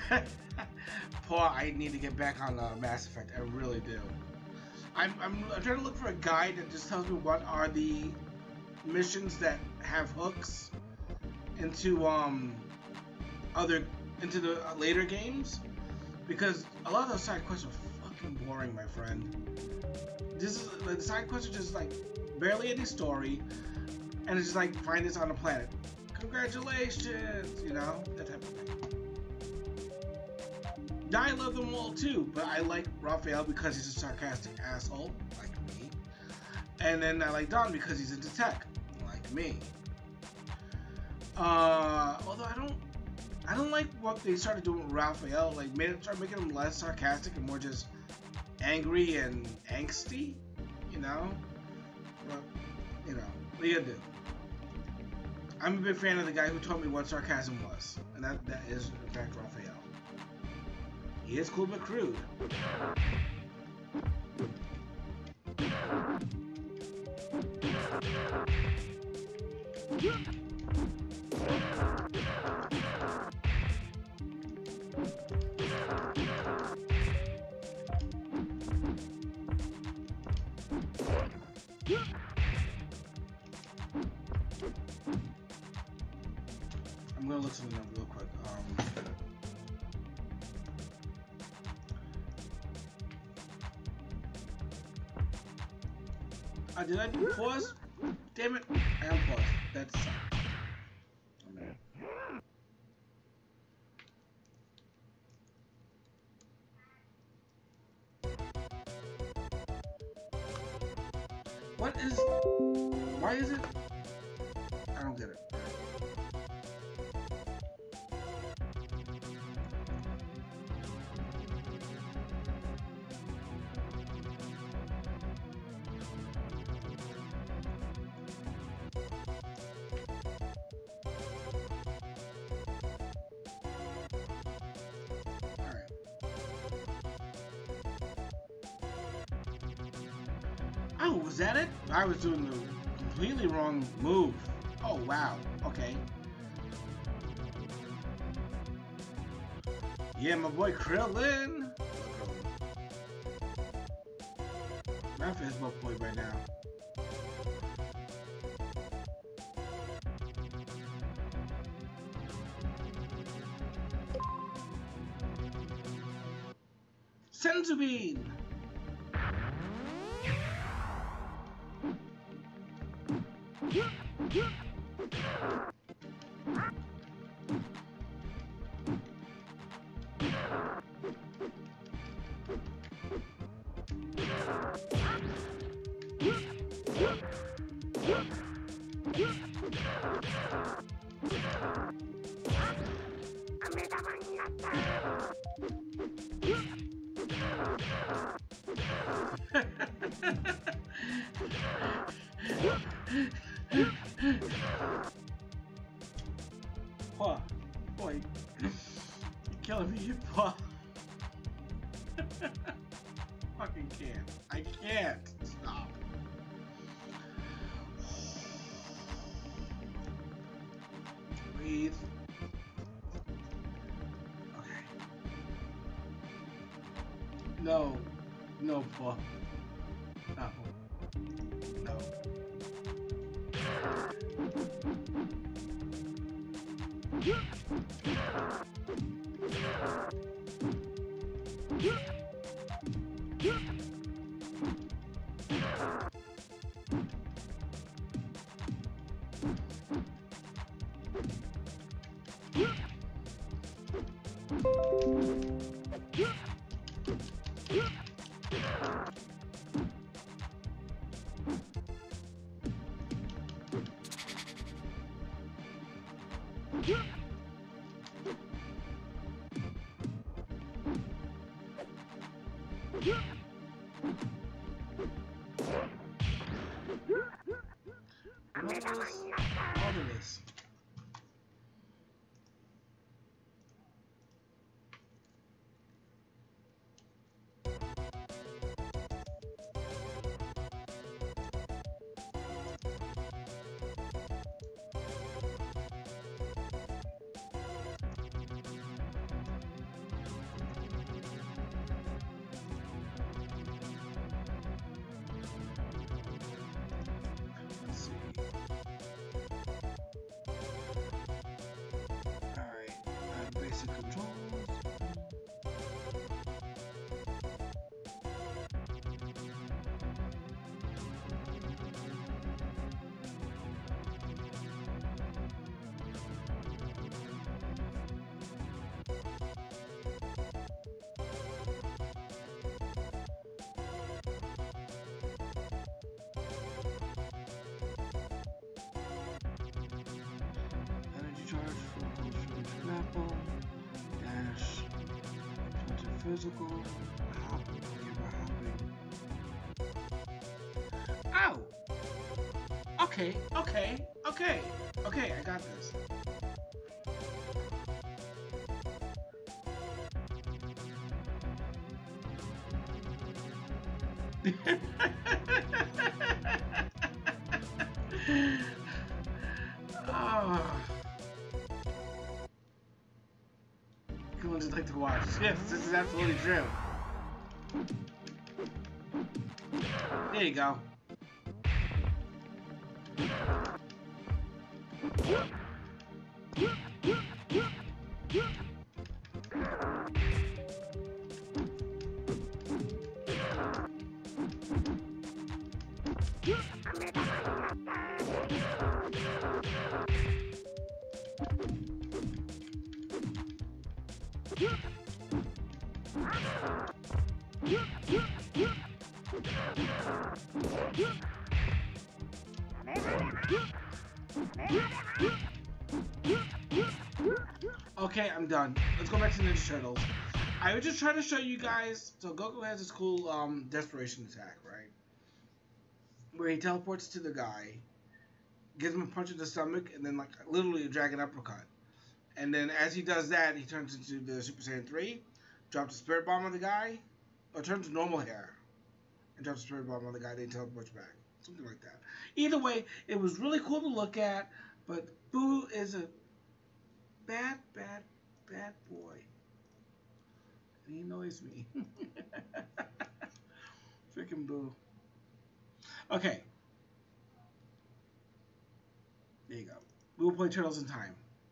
Paul, I need to get back on uh, Mass Effect. I really do. I'm, I'm, I'm trying to look for a guide that just tells me what are the missions that have hooks into um other into the uh, later games, because a lot of those side quests are fucking boring, my friend. This is like, the side quests are just like barely any story, and it's just like find this on the planet. Congratulations, you know, that type of thing. Now, I love them all too, but I like Raphael because he's a sarcastic asshole, like me. And then I like Don because he's into tech, like me. Uh, although I don't, I don't like what they started doing with Raphael. Like, made it start making him less sarcastic and more just angry and angsty, you know. But you know, what are you gonna do? I'm a big fan of the guy who told me what sarcasm was, and that that is in fact Raphael. He is cool but crude. I'm gonna look something up real quick. Um, Uh, did I do pause? Damn it. I am paused. That's sucked. Oh, man. What is... Why is it... I don't get it. Oh, was that it? I was doing the completely wrong move. Oh, wow. Okay. Yeah, my boy Krillin. My Facebook boy right now. Senzu Paw, boy, you're killing me, Paw. Fucking can't. I can't stop. Breathe. Okay. No, no, Paw. No. No. Marvelous. charge for push grapple. Dash. Punch physical. Hop. Hopping. Ow! Okay, okay, okay, okay, I got this. Oh. People just like to watch. Yes, this is absolutely true. There you go. Okay, I'm done. Let's go back to Ninja Turtles. I was just trying to show you guys. So Goku has this cool um, desperation attack, right? Where he teleports to the guy, gives him a punch in the stomach, and then like literally a dragon uppercut. And then as he does that, he turns into the Super Saiyan three, drops a Spirit Bomb on the guy, or turns to normal hair, and drops a Spirit Bomb on the guy, then teleports back. Something like that. Either way, it was really cool to look at, but Boo is a bad, bad, bad boy. And he annoys me. Freaking Boo. Okay. There you go. We will play Turtles in Time.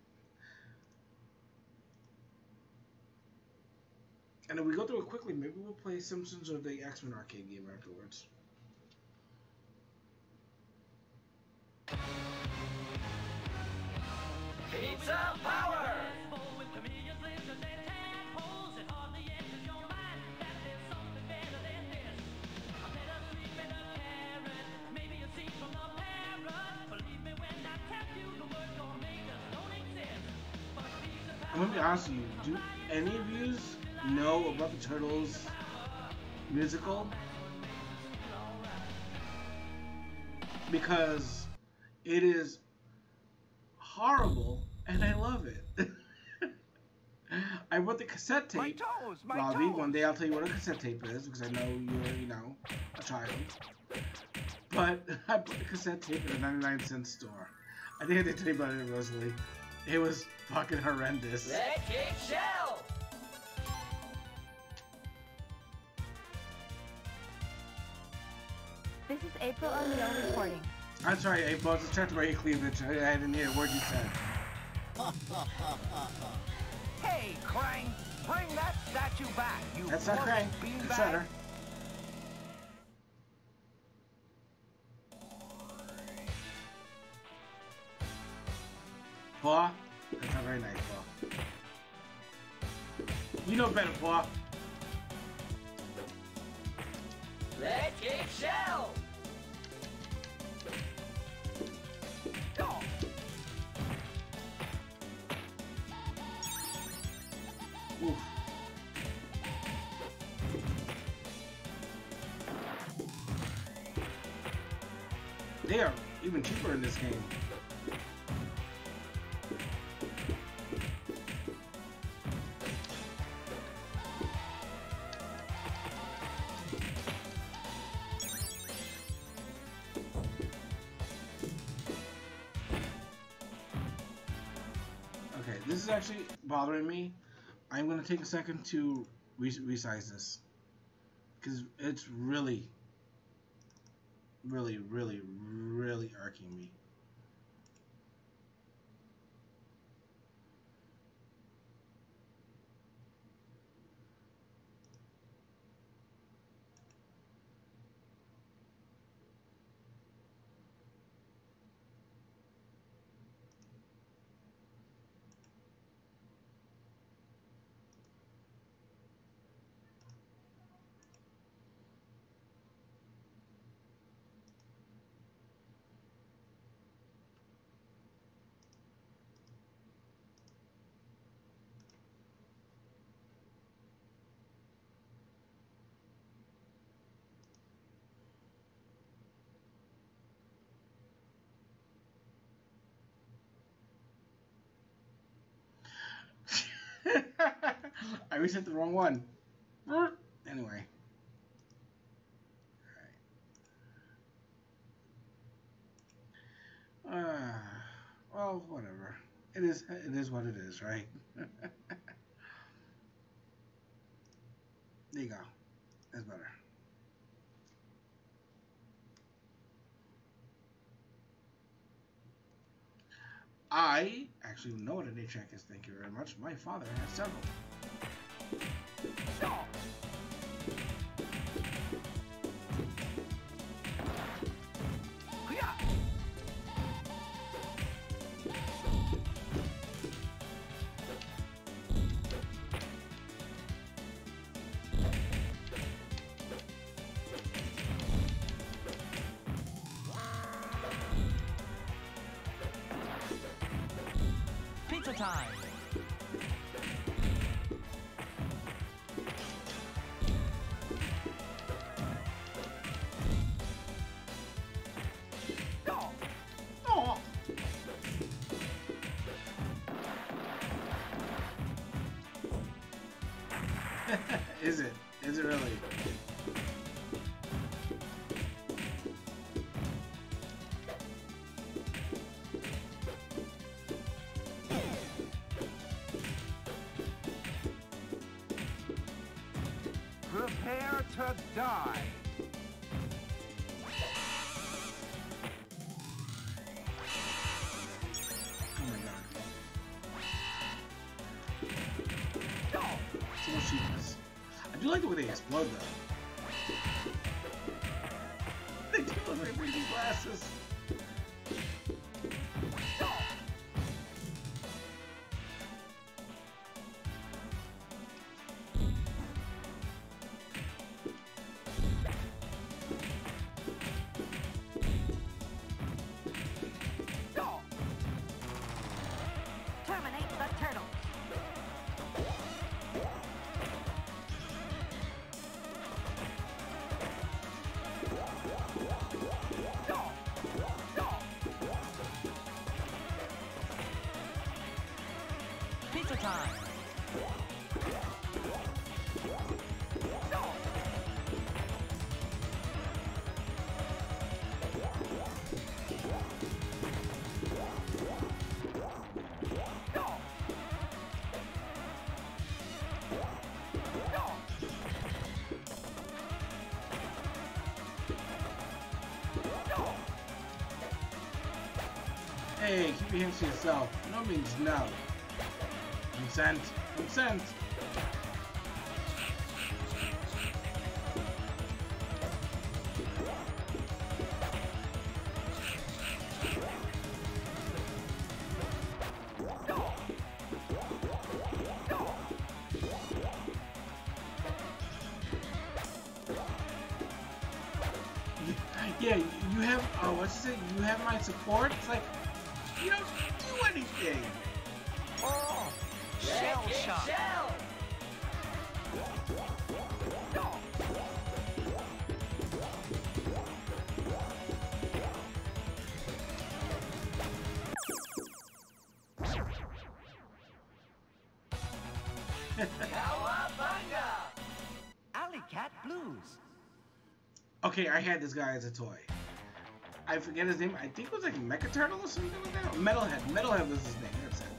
And if we go through it quickly, maybe we'll play Simpsons or the X-Men arcade game afterwards. Pizza power! I'm gonna be honest with you. Do any of you know about the Turtles musical? Because it is horrible, and I love it. I bought the cassette tape, My toes, my Robbie. toes. One day I'll tell you what a cassette tape is, because I know you're, you know, a child. But I bought the cassette tape at a ninety-nine cent store. I think I did tell you about it, Rosalie. It was fucking horrendous. Red Cake Shell! This is April O'Neil reporting. I'm sorry, April. I was distracted by your cleavage. I, I didn't hear a word you said. Hey, Krang! Bring that statue back, you That's not bloody Krang. beanbag. That's Shredder. Paw? That's not very nice, Paw. You know better, Paw. Red Cake Shell! Oh. Oof. They are even cheaper in this game. Okay, this is actually bothering me. I'm going to take a second to re resize this. Because it's really, really, really, really irking me. I reset the wrong one. Anyway. Alright. Uh, well, whatever. It is it is what it is, right? There you go. That's better. I actually know what a day check is, thank you very much. My father has several. Pizza time. Oh. Is it? Is it really? Prepare to die. Oh my god. So much cheapness. I do like the way they explode though. They do look like three D glasses. Terminate the turtle. Pizza time. Hey, keep your hands to yourself. No means no. Consent. Consent. Yeah, you have, uh, what's it? You have my support? It's like, you don't do anything. Oh, shell shock. Cowabunga! Alley Cat Blues. Okay, I had this guy as a toy. I forget his name. I think it was like Mecha Turtle or something like that. Or Metalhead. Metalhead was his name. That's it.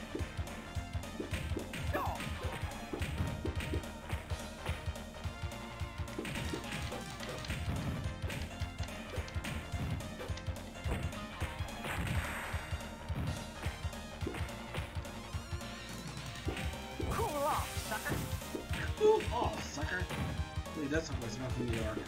Cool off, sucker. Ooh, oh, sucker. Well, he does sound like someone from New York.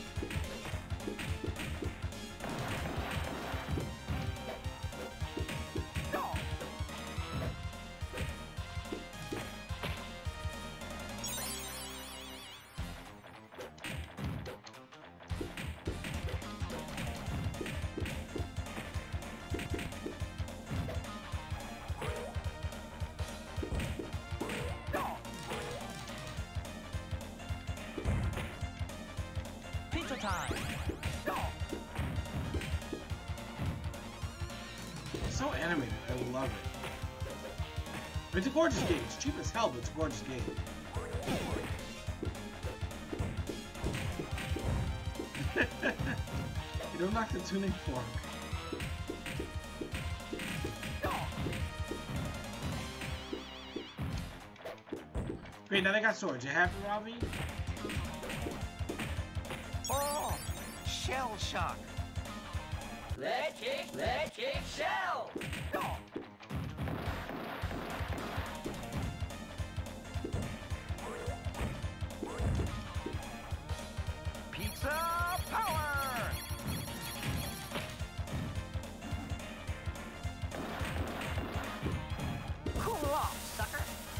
Pizza time. It's so animated. I love it. It's a gorgeous game. It's cheap as hell, but it's a gorgeous game. You don't knock the tuning fork. Great, now they got swords. You happy, Ravi? Oh, shell shock. Let's kick, let's kick shell. Oh. Pizza power. Cool off, sucker.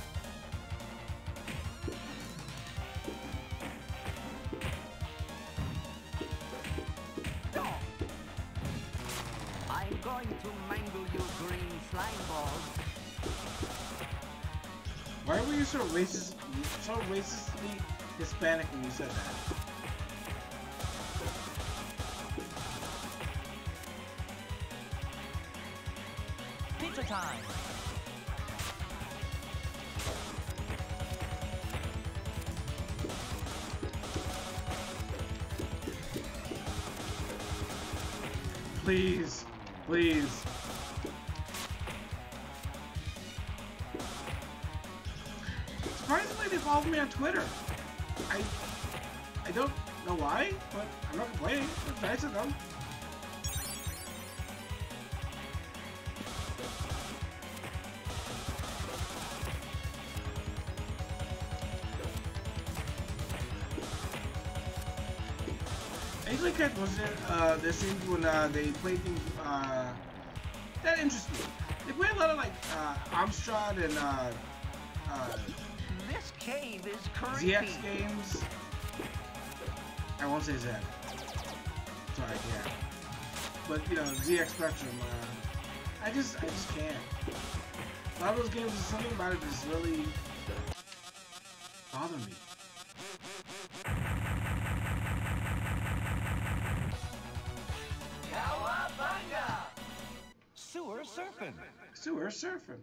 I'm going to mangle you green slime balls. Why were you so racist, so racistly Hispanic when you said that? Pizza time. Please, please. Surprisingly, they followed me on Twitter. I, I don't know why, but I'm not complaining. It's nice of them. I usually catch most of it, uh, their scenes when uh, they play things uh, that interest me. They play a lot of like uh, Amstrad and uh, uh, This cave is creepy. Z X games. I won't say Z. Sorry, yeah. But you know, Z X Spectrum. Uh, I just, I just can't. A lot of those games, there's something about it that just really bother me. Cowabunga! Sewer surfing. Sewer surfing.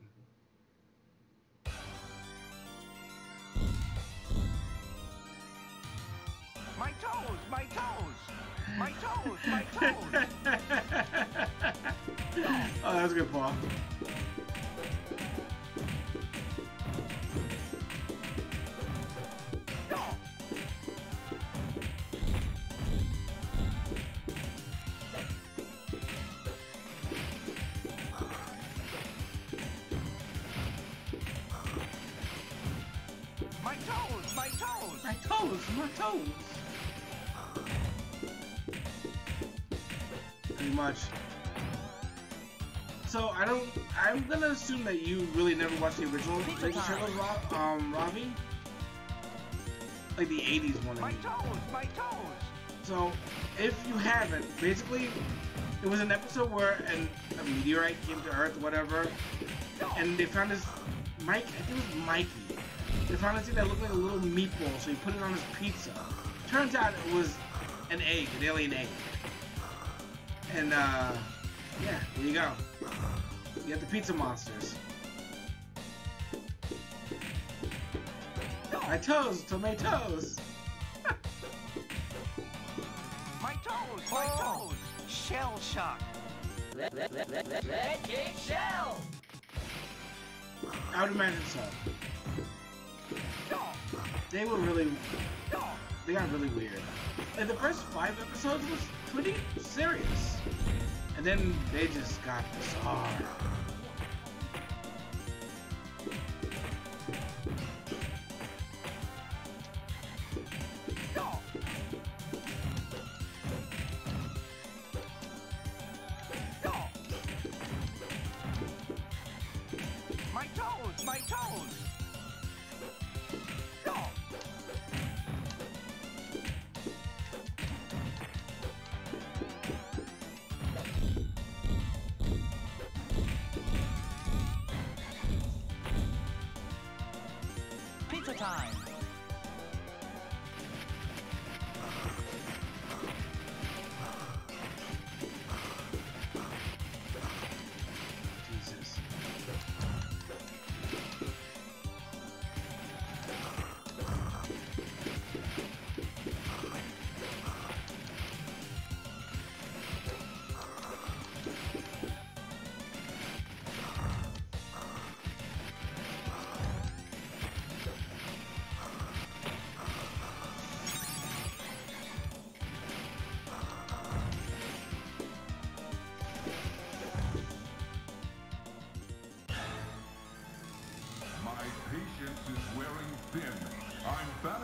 My toes, my toes, my toes, my toes. Oh, that's a good, Paul. My toes, my toes. My toes, my toes. Pretty much. So I don't. I'm gonna assume that you really never watched the original Ninja Turtles, Ra- um, Ravi. Like the eighties one. I My mean. toes, my toes. So if you haven't, basically, it was an episode where an, a meteorite came to Earth, whatever, and they found this Mike. I think it was Mikey. They found this thing that looked like a little meatball, so he put it on his pizza. Turns out it was an egg, an alien egg. And, uh, yeah, there you go. You got the pizza monsters. My toes, tomatoes. My toes, my toes. Shell shock. Let, let, let, let, let, let kick shell. I would imagine so. They were really, they got really weird. Like the first five episodes was pretty serious. And then they just got bizarre. My toes, my toes. Pizza time. Jesus.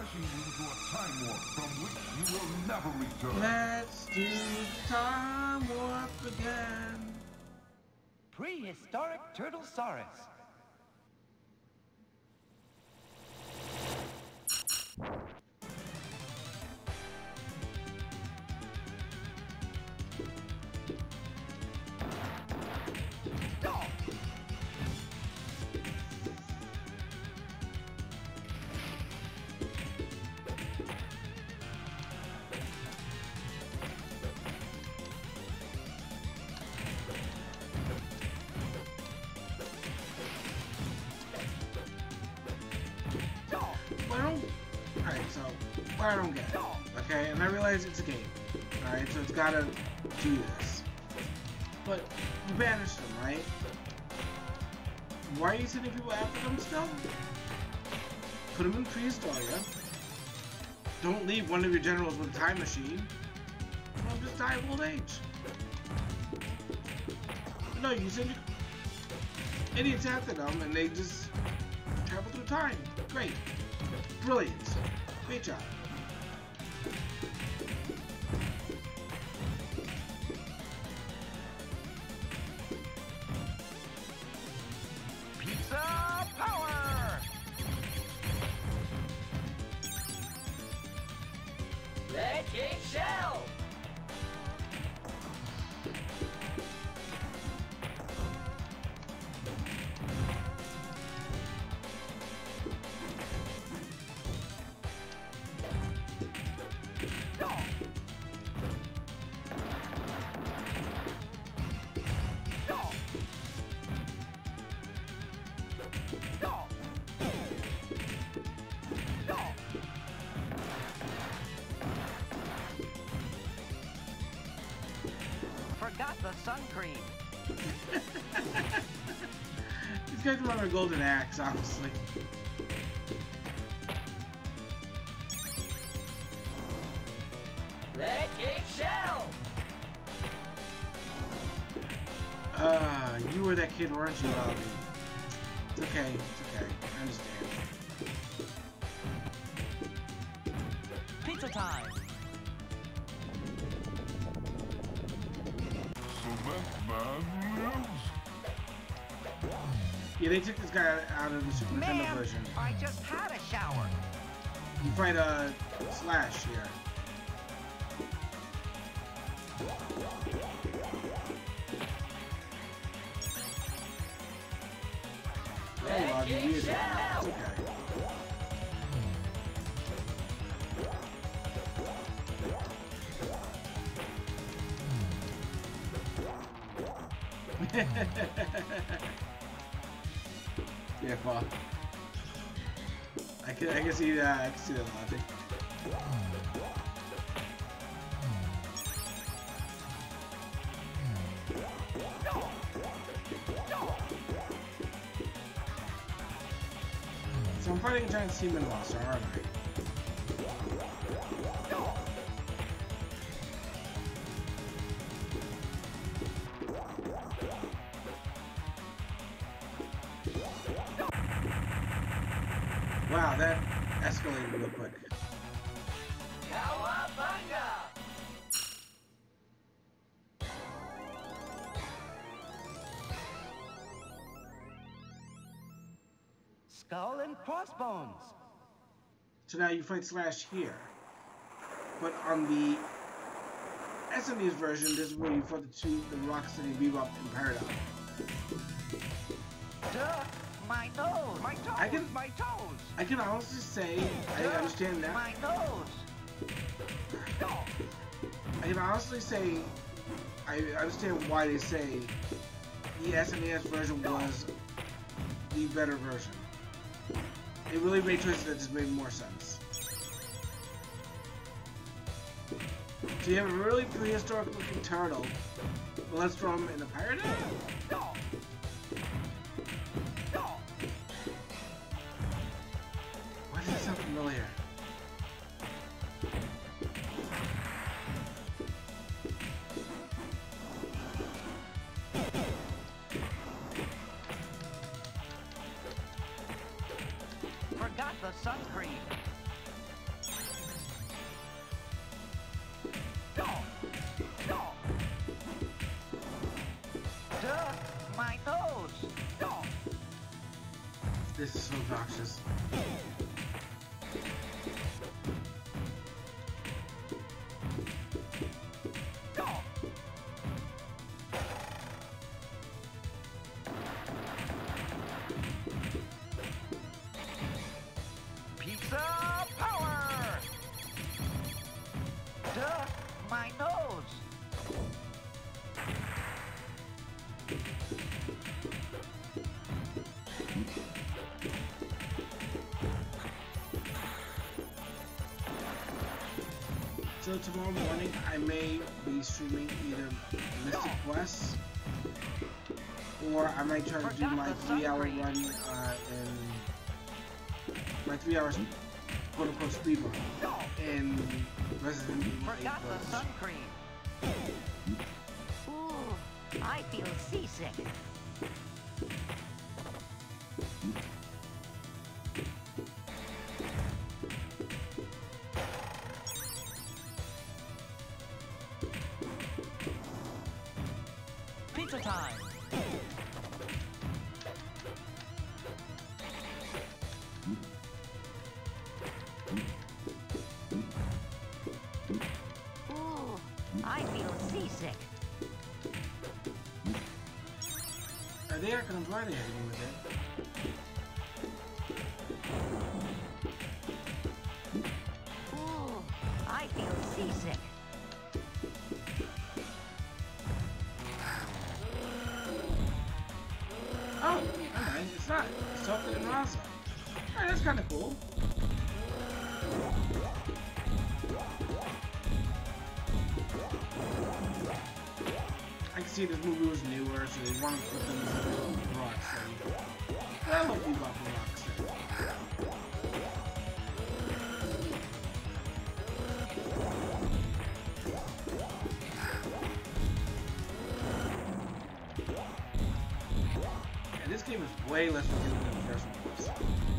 plunging you into a time warp from which you will never return. Let's do time warp again. Prehistoric Turtlesaurus. I don't. Alright, so what I don't get. Okay, and I realize it's a game. Alright, so it's gotta do this. But you banished them, right? Why are you sending people after them still? Put them in Prehistoria. Don't leave one of your generals with a time machine. They'll just die of old age. But no, you send your idiots after them and they just travel through time. Great. Brilliant. Great job. Pizza power! Legend Shell! Forgot the sun cream. These guys are on a golden axe, honestly. Legend Shell! Uh, you were that kid, weren't you, Robbie? It's okay, it's okay. I understand. Pizza time! Cement Man lives. Yeah, they took this guy out of the Super Nintendo Man, version. I just had a shower. You fight uh, Slash here. Hey, Robbie, you did it. It's okay. Yeah, well, I can I can see that. I can see that logic. So I'm fighting a giant seaman monster, aren't I? Wow, that escalated real quick. Cowabunga! Skull and crossbones. So now you fight Slash here. But on the S N E S version, this is where you fought the two, the Rocksteady, Bebop, and Paradox. Duh! My nose! My toes! I can- My toes! I can honestly say, I Duh, understand that. My nose! I can honestly say, I understand why they say the S N E S version was the better version. They really made choices that just made more sense. So you have a really prehistoric looking turtle, but let's throw him in a pirate egg? Why does that sound familiar? Forgot the sun cream. This is so obnoxious. Pizza power! Duh, my nose! So tomorrow morning I may be streaming either Mystic Quest or I might try to do my three hour run uh, in my three hours quote unquote speed run in Resident Evil eight Forgot the Plus. sun cream. Ooh, I feel seasick. Pizza time! Ooh, I feel seasick. Are they not gonna try to hit me with it? Ooh, I feel seasick. Oh, alright, it's not. It's Toka and Raza. Alright, that's kinda cool. I can see this movie was newer, so they wanted to put them in Rocksteady. But I love Bebop and Rocksteady. And this game is way less forgiving than the first one was.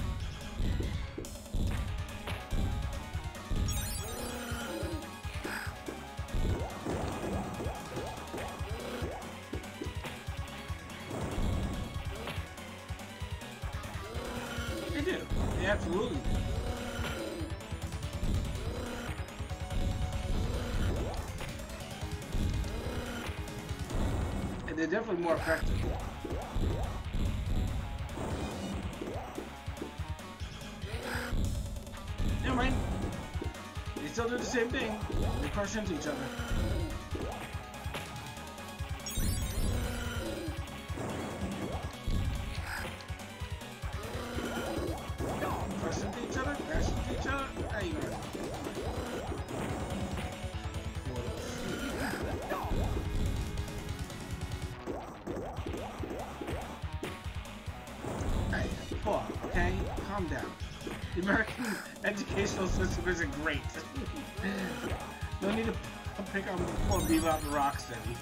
They do. They absolutely do. And they're definitely more effective. Never mind. They still do the same thing. They crush into each other. Crush into each other? Crash into each other? How you gonna Hey, Paul, okay? Calm down. The American educational system isn't great. No need to pick on poor Bebop and Rocksteady.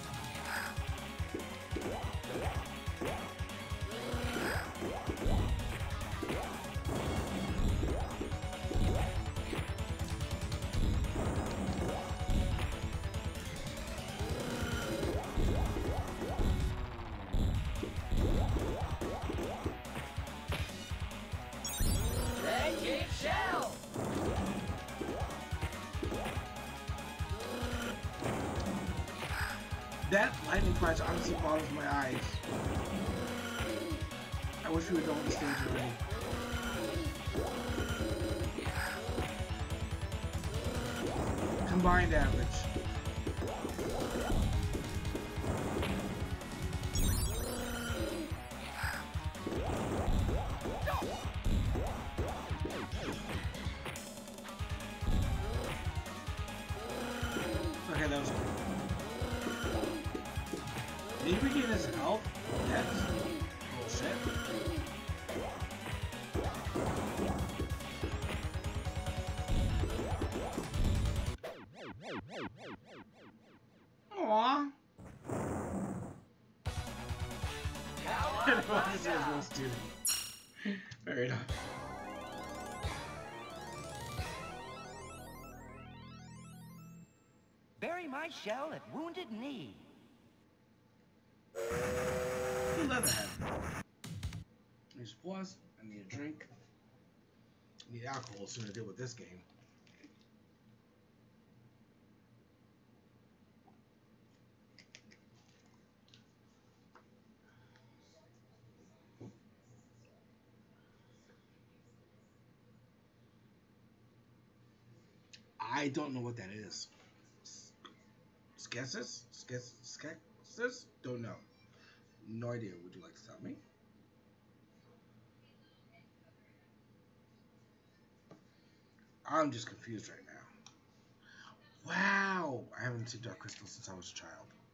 Magic shell! That lightning flash honestly bothers my eyes. I wish we were done with the stage already. Combined average. Okay, that was cool. Did he regain his health? That's bullshit. Aww. This is real stupid. Fair enough. Bury my shell at Wounded Knee. Leatherhead. There's plus I need a drink. I need alcohol soon to deal with this game. I don't know what that is. Sketches? Sketches? Don't know. No idea. Would you like to tell me? I'm just confused right now. Wow! I haven't seen Dark Crystal since I was a child.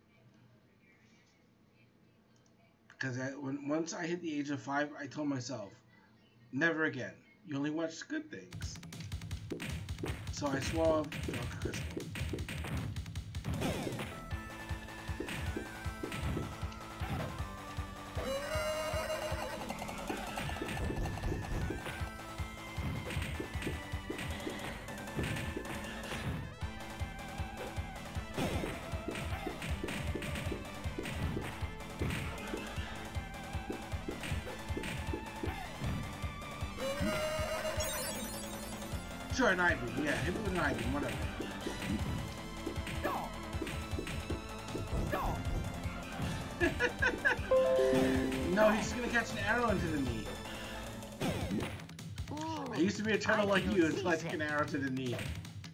Because I, when once I hit the age of five, I told myself, never again. You only watch good things. So I swore off Dark Crystal. Sure, an ivy. Yeah, hit it with an ivy, whatever. No, he's just gonna catch an arrow into the knee. Ooh, I used to be a turtle I like feel you until I took seasick. an arrow to the knee.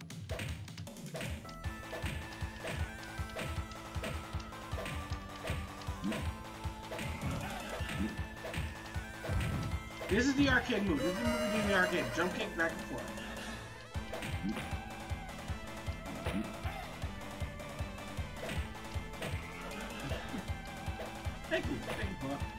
This is the arcade move. This is the move we do in the arcade. Jump kick back and forth. Thank you. Thank you, Bob.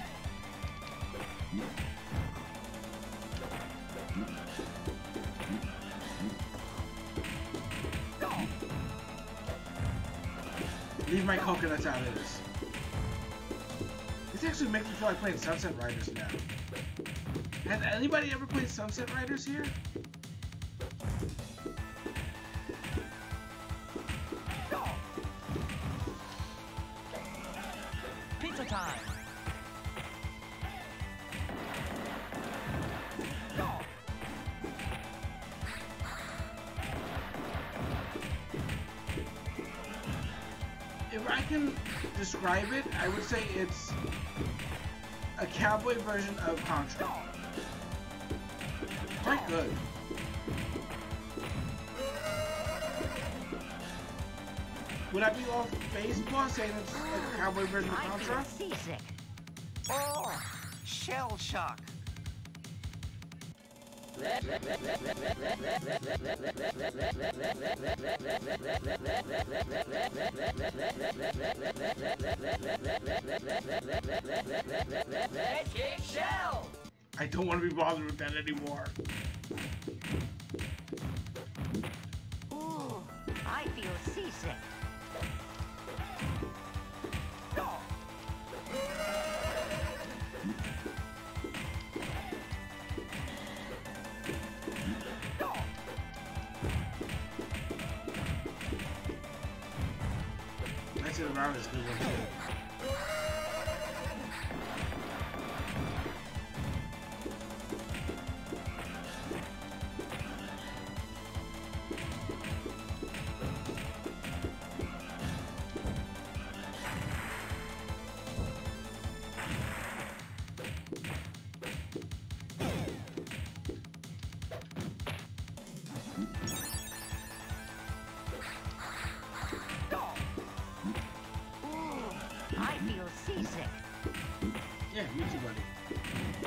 Leave my coconuts out of this. This actually makes me feel like playing Sunset Riders now. Has anybody ever played Sunset Riders here? Pizza time. If I can describe it, I would say it's a cowboy version of Contra. Quite good. Would I be off base, boss, saying it's like a cowboy version of I feel Contra? seasick. Oh, shell shock. Magic shell. I don't want to be bothered with that anymore. Ooh, I feel seasick. Nice it around is a good one too. Ooh, I feel seasick. Yeah, me too, buddy.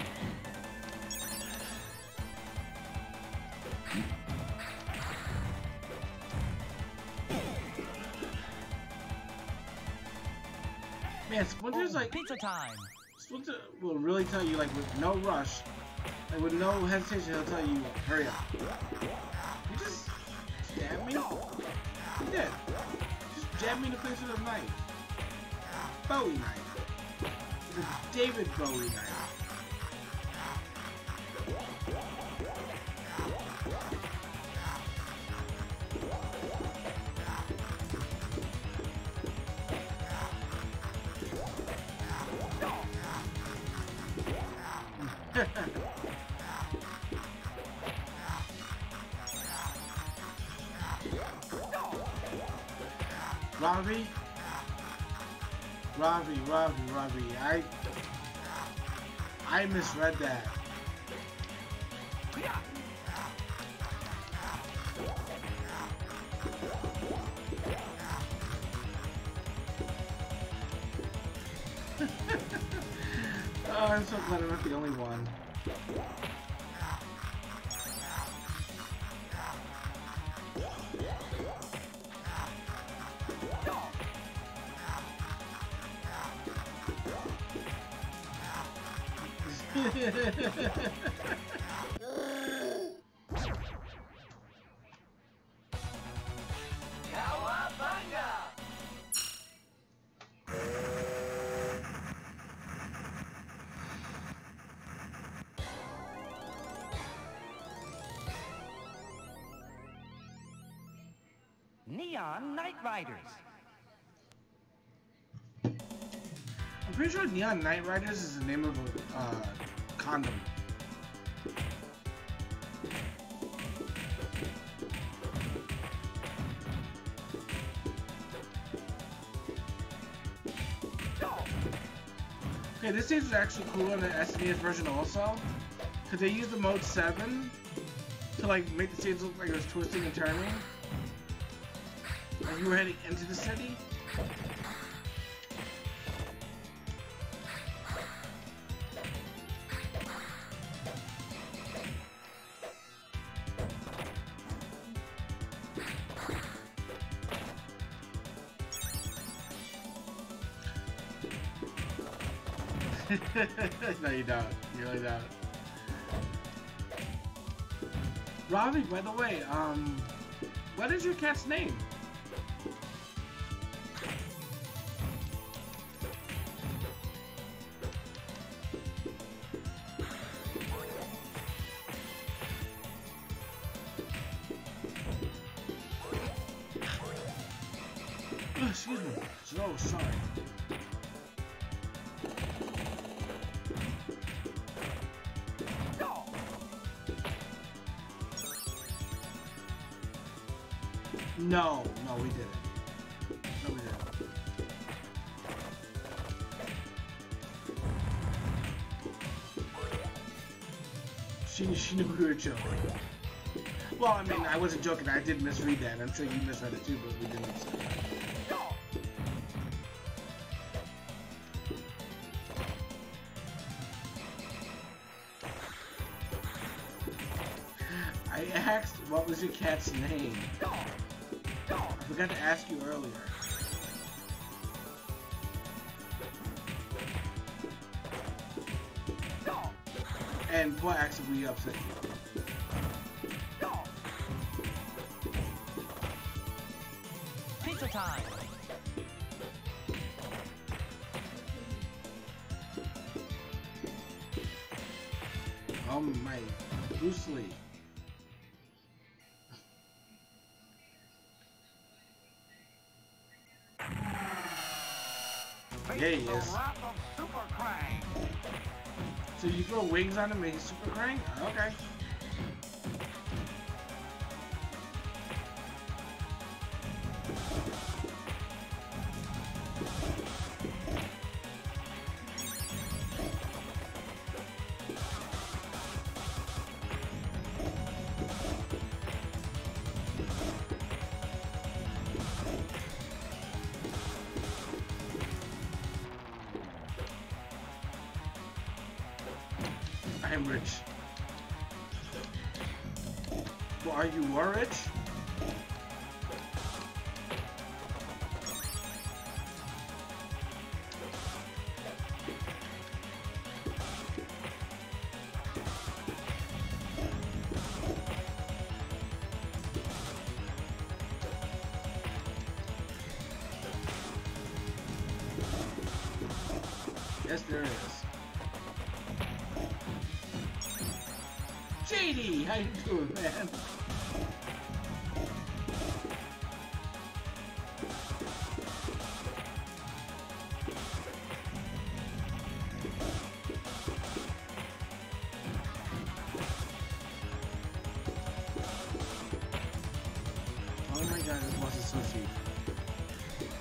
Man, Splinter's like Pizza time. Splinter will really tell you like with no rush, like with no hesitation, he'll tell you hurry up. You just stab me. He did. Just jab me in the face with a knife. Bowie knife. The David Bowie knife. Ravi? Ravi, Ravi, Ravi. I... I misread that. Oh, I'm so glad I'm not the only one. Cowabunga! Neon Night Riders. I'm pretty sure Neon Night Riders is the name of a uh, condom. Okay, this stage is actually cool in the S N E S version also, because they used the mode seven to like make the stage look like it was twisting and turning. Like you were heading into the city. No, you don't. You really don't. Ravi, by the way, um, what is your cat's name? Oh, excuse me. So sorry. No, no, we didn't. No, we didn't. She, she knew we were joking. Well, I mean, I wasn't joking. I did misread that. I'm sure you misread it too, but we didn't say that. I asked, what was your cat's name? I forgot to ask you earlier. And what actually we upset you? Pizza time. Oh my, Bruce Lee. There he is. So you throw wings on him and he's Super Krang? Okay. I'm rich. Well, are you were rich? Yes, there is. J D, how you doing, man? Oh my god, this boss is so cheap.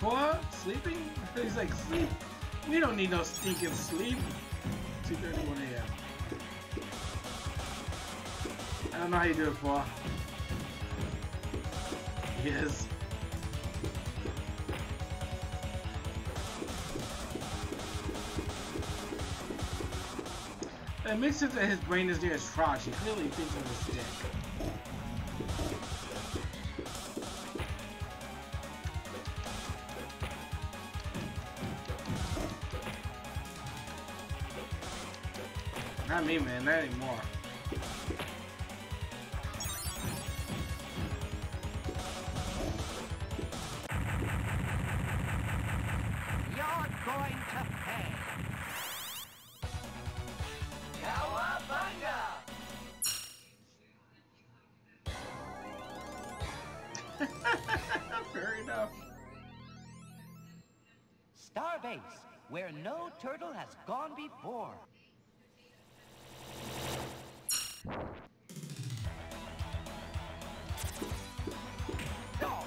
Four? Sleeping? He's like, sleep? We don't need no stinking sleep. two thirty-one A M I don't know how you do it, Four. Yes. It makes sense that his brain is near his crotch. He clearly thinks of his dick. Not me, man. Not anymore. You're going to pay. Cowabunga! Fair enough. Starbase, where no turtle has gone before. No.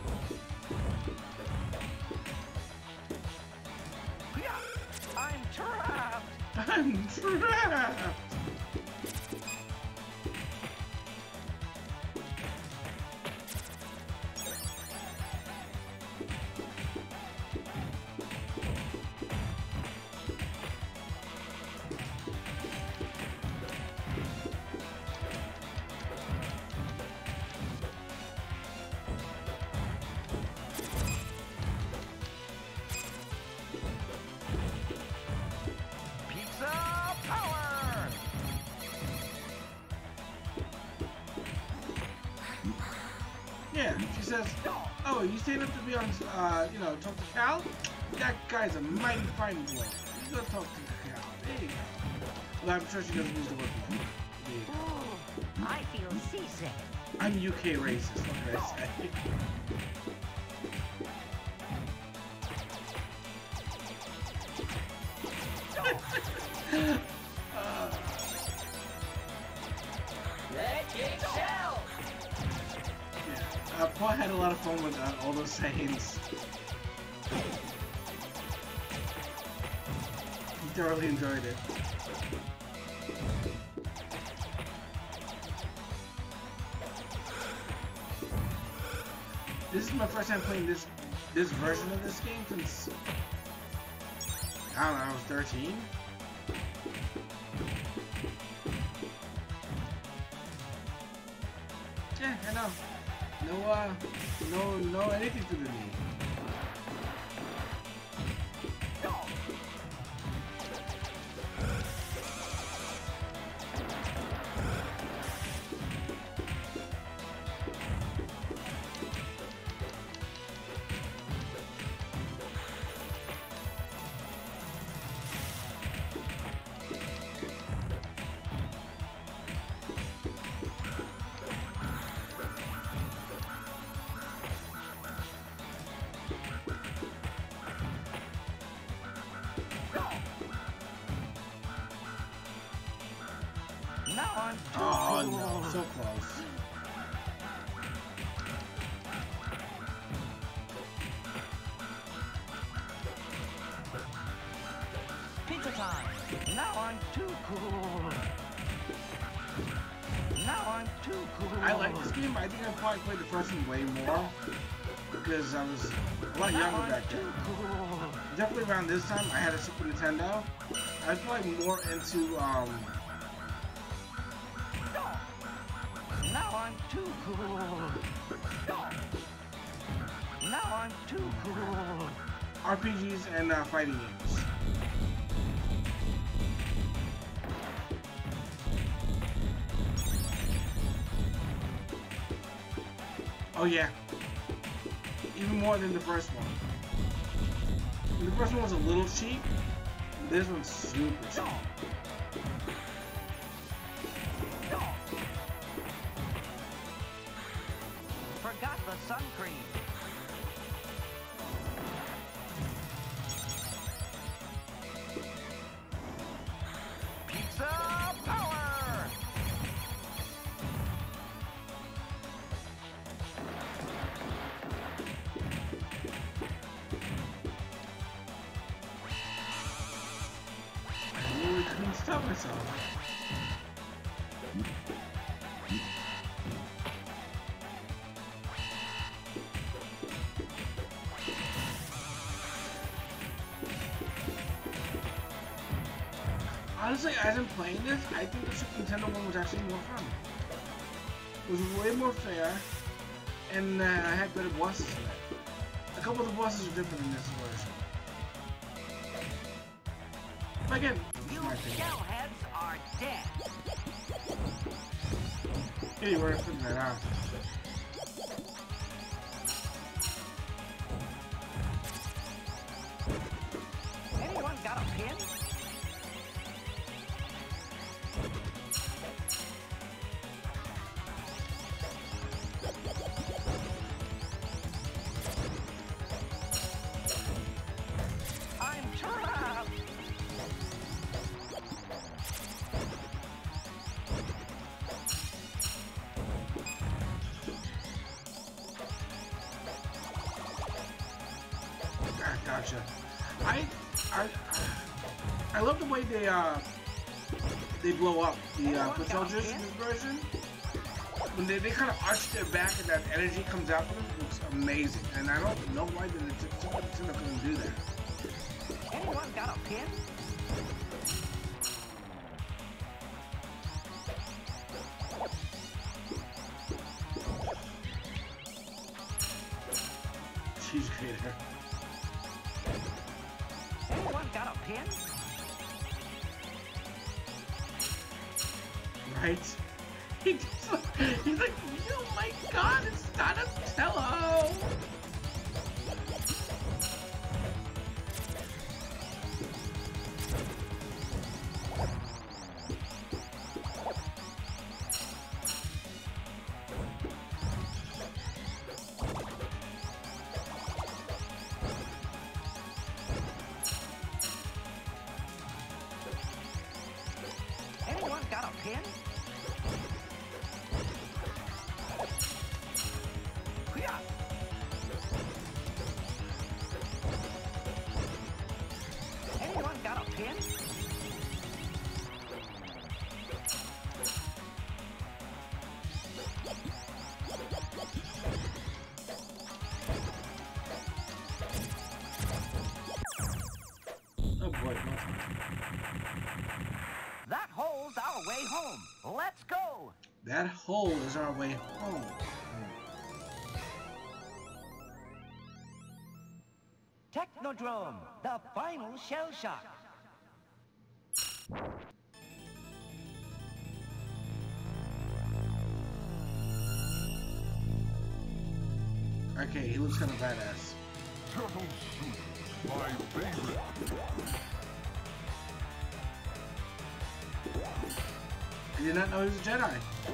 I'm trapped. I'm trapped. Pizza power. Yeah, she says, oh, you stayed up to be on, uh, you know, talk to Cal? That guy's a mighty fine boy. You go talk to Cal. There you go. Well, I'm sure she doesn't use the word boy. There you go. Ooh, I feel seasick. I'm U K racist, what can I say? uh, Legend shell. yeah. uh, Paul had a lot of fun with uh, all those sayings. He thoroughly enjoyed it. This is my first time playing this this version of this game since I don't know, I was thirteen. Yeah, I know. No, uh, no, no anything to the knee. Now I'm too Oh cool. no, so close. Pizza time. Now I'm too cool. Now I'm too cool. I like this game, but I think I probably played the first one way more because I was a lot Now younger I'm back too then. cool. Definitely around this time, I had a Super Nintendo. I was probably more into um. Now I'm too cool. Now I'm too cool. R P Gs and uh, fighting games. Oh yeah, even more than the first one. The first one was a little cheap. This one's super cheap. Forgot the sun cream. Pizza power! tell myself. Honestly, as I'm playing this, I think the Super Nintendo one was actually more fun. It was way more fair, and uh, I had better bosses in it. A couple of the bosses are different in this version. But again, You my opinion. shellheads are dead. Yeah, you were figuring that out. Anyone got a pin? I'm trapped. Ah, gotcha. I, I, I love the way they uh they blow up the uh, foot soldiers in this version. When they, they kind of arch their back and that energy comes out from them, it looks amazing. And I don't know why the Nintendo couldn't do that. Anyone got a pin? Cheese grater. Anyone got a pin? Right? He just, he's like, oh my god, it's Donatello! Anyone got a pin? Hoo-yah! Anyone got a pin? Oh boy, what's That hole's our way home. Let's go. that hole is our way home. Technodrome, the final shell shock. Okay, he looks kind of badass. Turtle Soup, my favorite. I did not know he was a Jedi.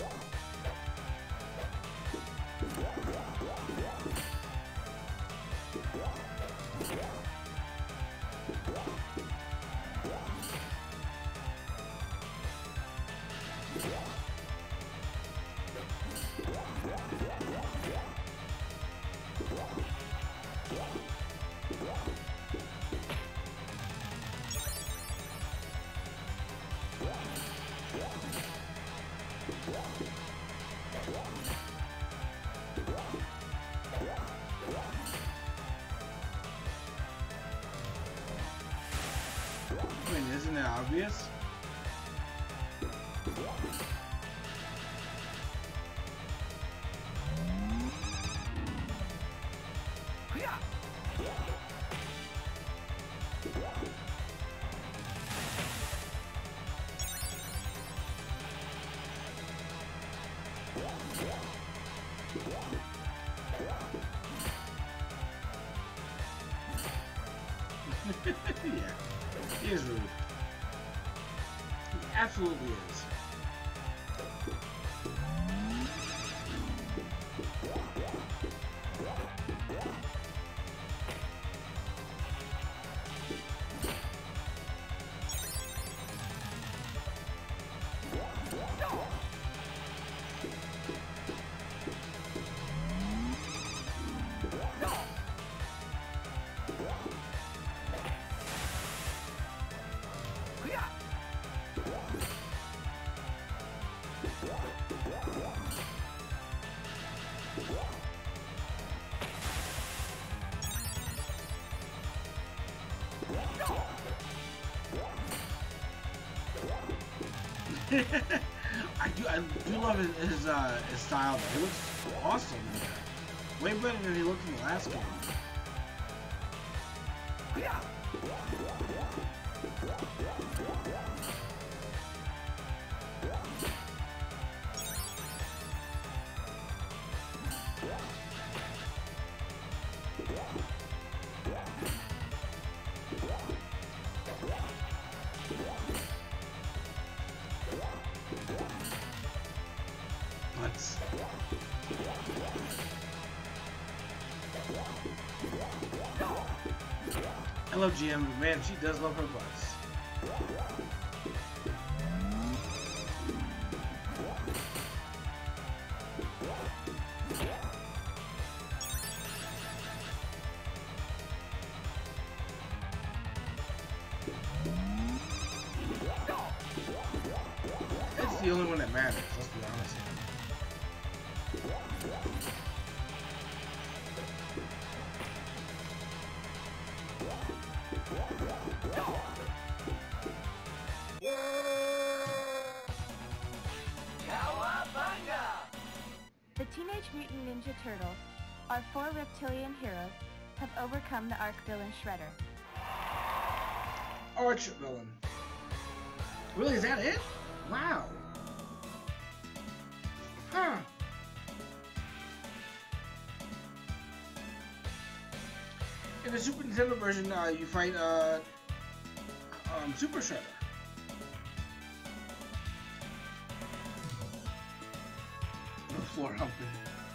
I mean, isn't it obvious? Hoo-yah! Yeah, he is rude. He absolutely is. Hoo-yah! I do, I do love his, his, uh, his style. Though. He looks awesome. Way better than he looked in the last game. Let's. I love G M, man, she does love her butts. It's the only one that matters, let's be honest. The Teenage Mutant Ninja Turtles, our four reptilian heroes, have overcome the arch villain Shredder. Arch villain. Really, is that it? Wow. Huh. In the Super Nintendo version, uh, you fight uh, um, Super Shredder. No floor humping.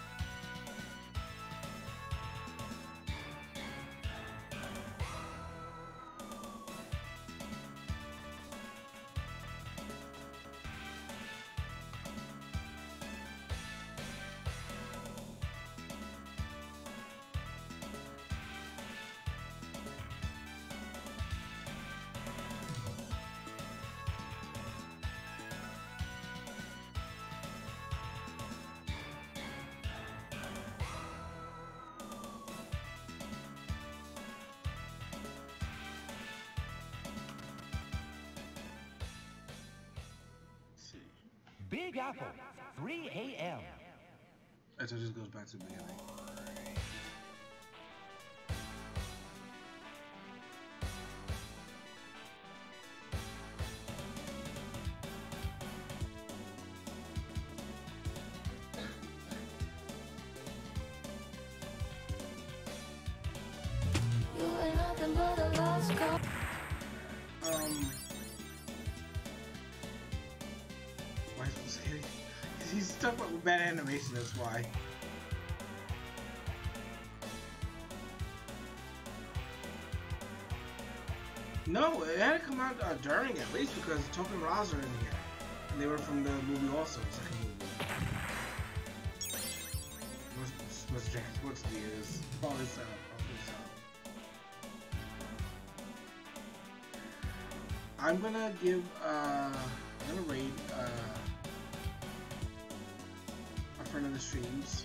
Big Apple, three A M That just goes back to the beginning. Um. Why is he saying? He's stuck with bad animation. That's why. No, it had to come out uh, during at least because Token Raza are in here, and they were from the movie also, the second movie. What's what's Jack? What's the is? All this out. All this out. I'm gonna give. Uh, I'm gonna raid uh, a friend of the streams.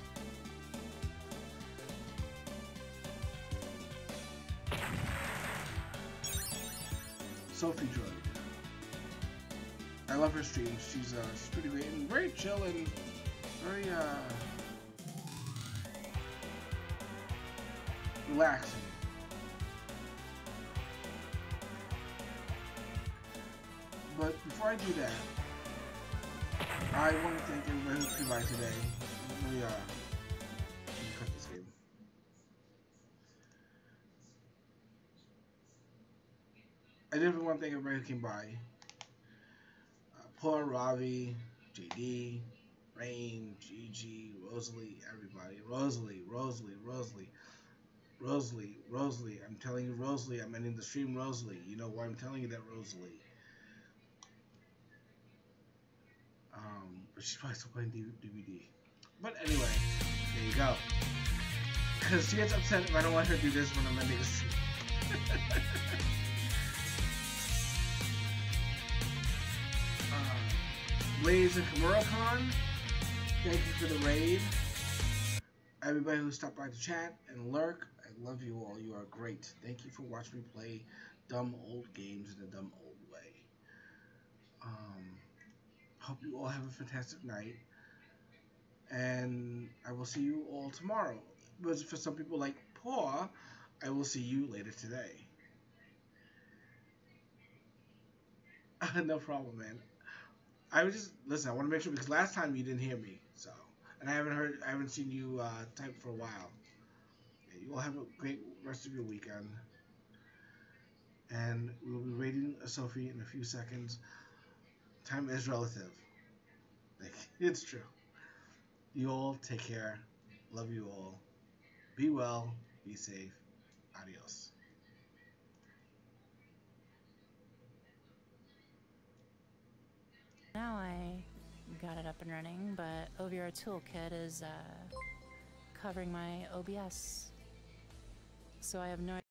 Sophie Droid. I love her streams. She's uh, she's pretty great and very chill and very uh, relaxing. But before I do that, I want to thank everybody who came by today. Let me, uh, let me cut this game. I definitely want to thank everybody who came by. Uh, Paul, Ravi, J D, Rain, Gigi, Rosalie, everybody. Rosalie, Rosalie, Rosalie, Rosalie, Rosalie. I'm telling you, Rosalie. I'm ending the stream, Rosalie. You know why I'm telling you that, Rosalie? Um, but she's probably still playing D V D. But anyway, there you go. Because she gets upset if I don't want her to do this when I'm ending the stream. Blaze and Kimura-Con, thank you for the raid. Everybody who stopped by to chat and lurk, I love you all. You are great. Thank you for watching me play dumb old games in a dumb old way. Um, hope you all have a fantastic night, and I will see you all tomorrow. But for some people like Paw, I will see you later today. No problem, man. I was just listen. I want to make sure because last time you didn't hear me, so and I haven't heard, I haven't seen you uh, type for a while. Yeah, you all have a great rest of your weekend, and we will be rating a Sophie in a few seconds. Time is relative. Like, it's true. You all take care. Love you all. Be well. Be safe. Adios. Now I got it up and running, but O V R Toolkit is uh, covering my O B S. So I have no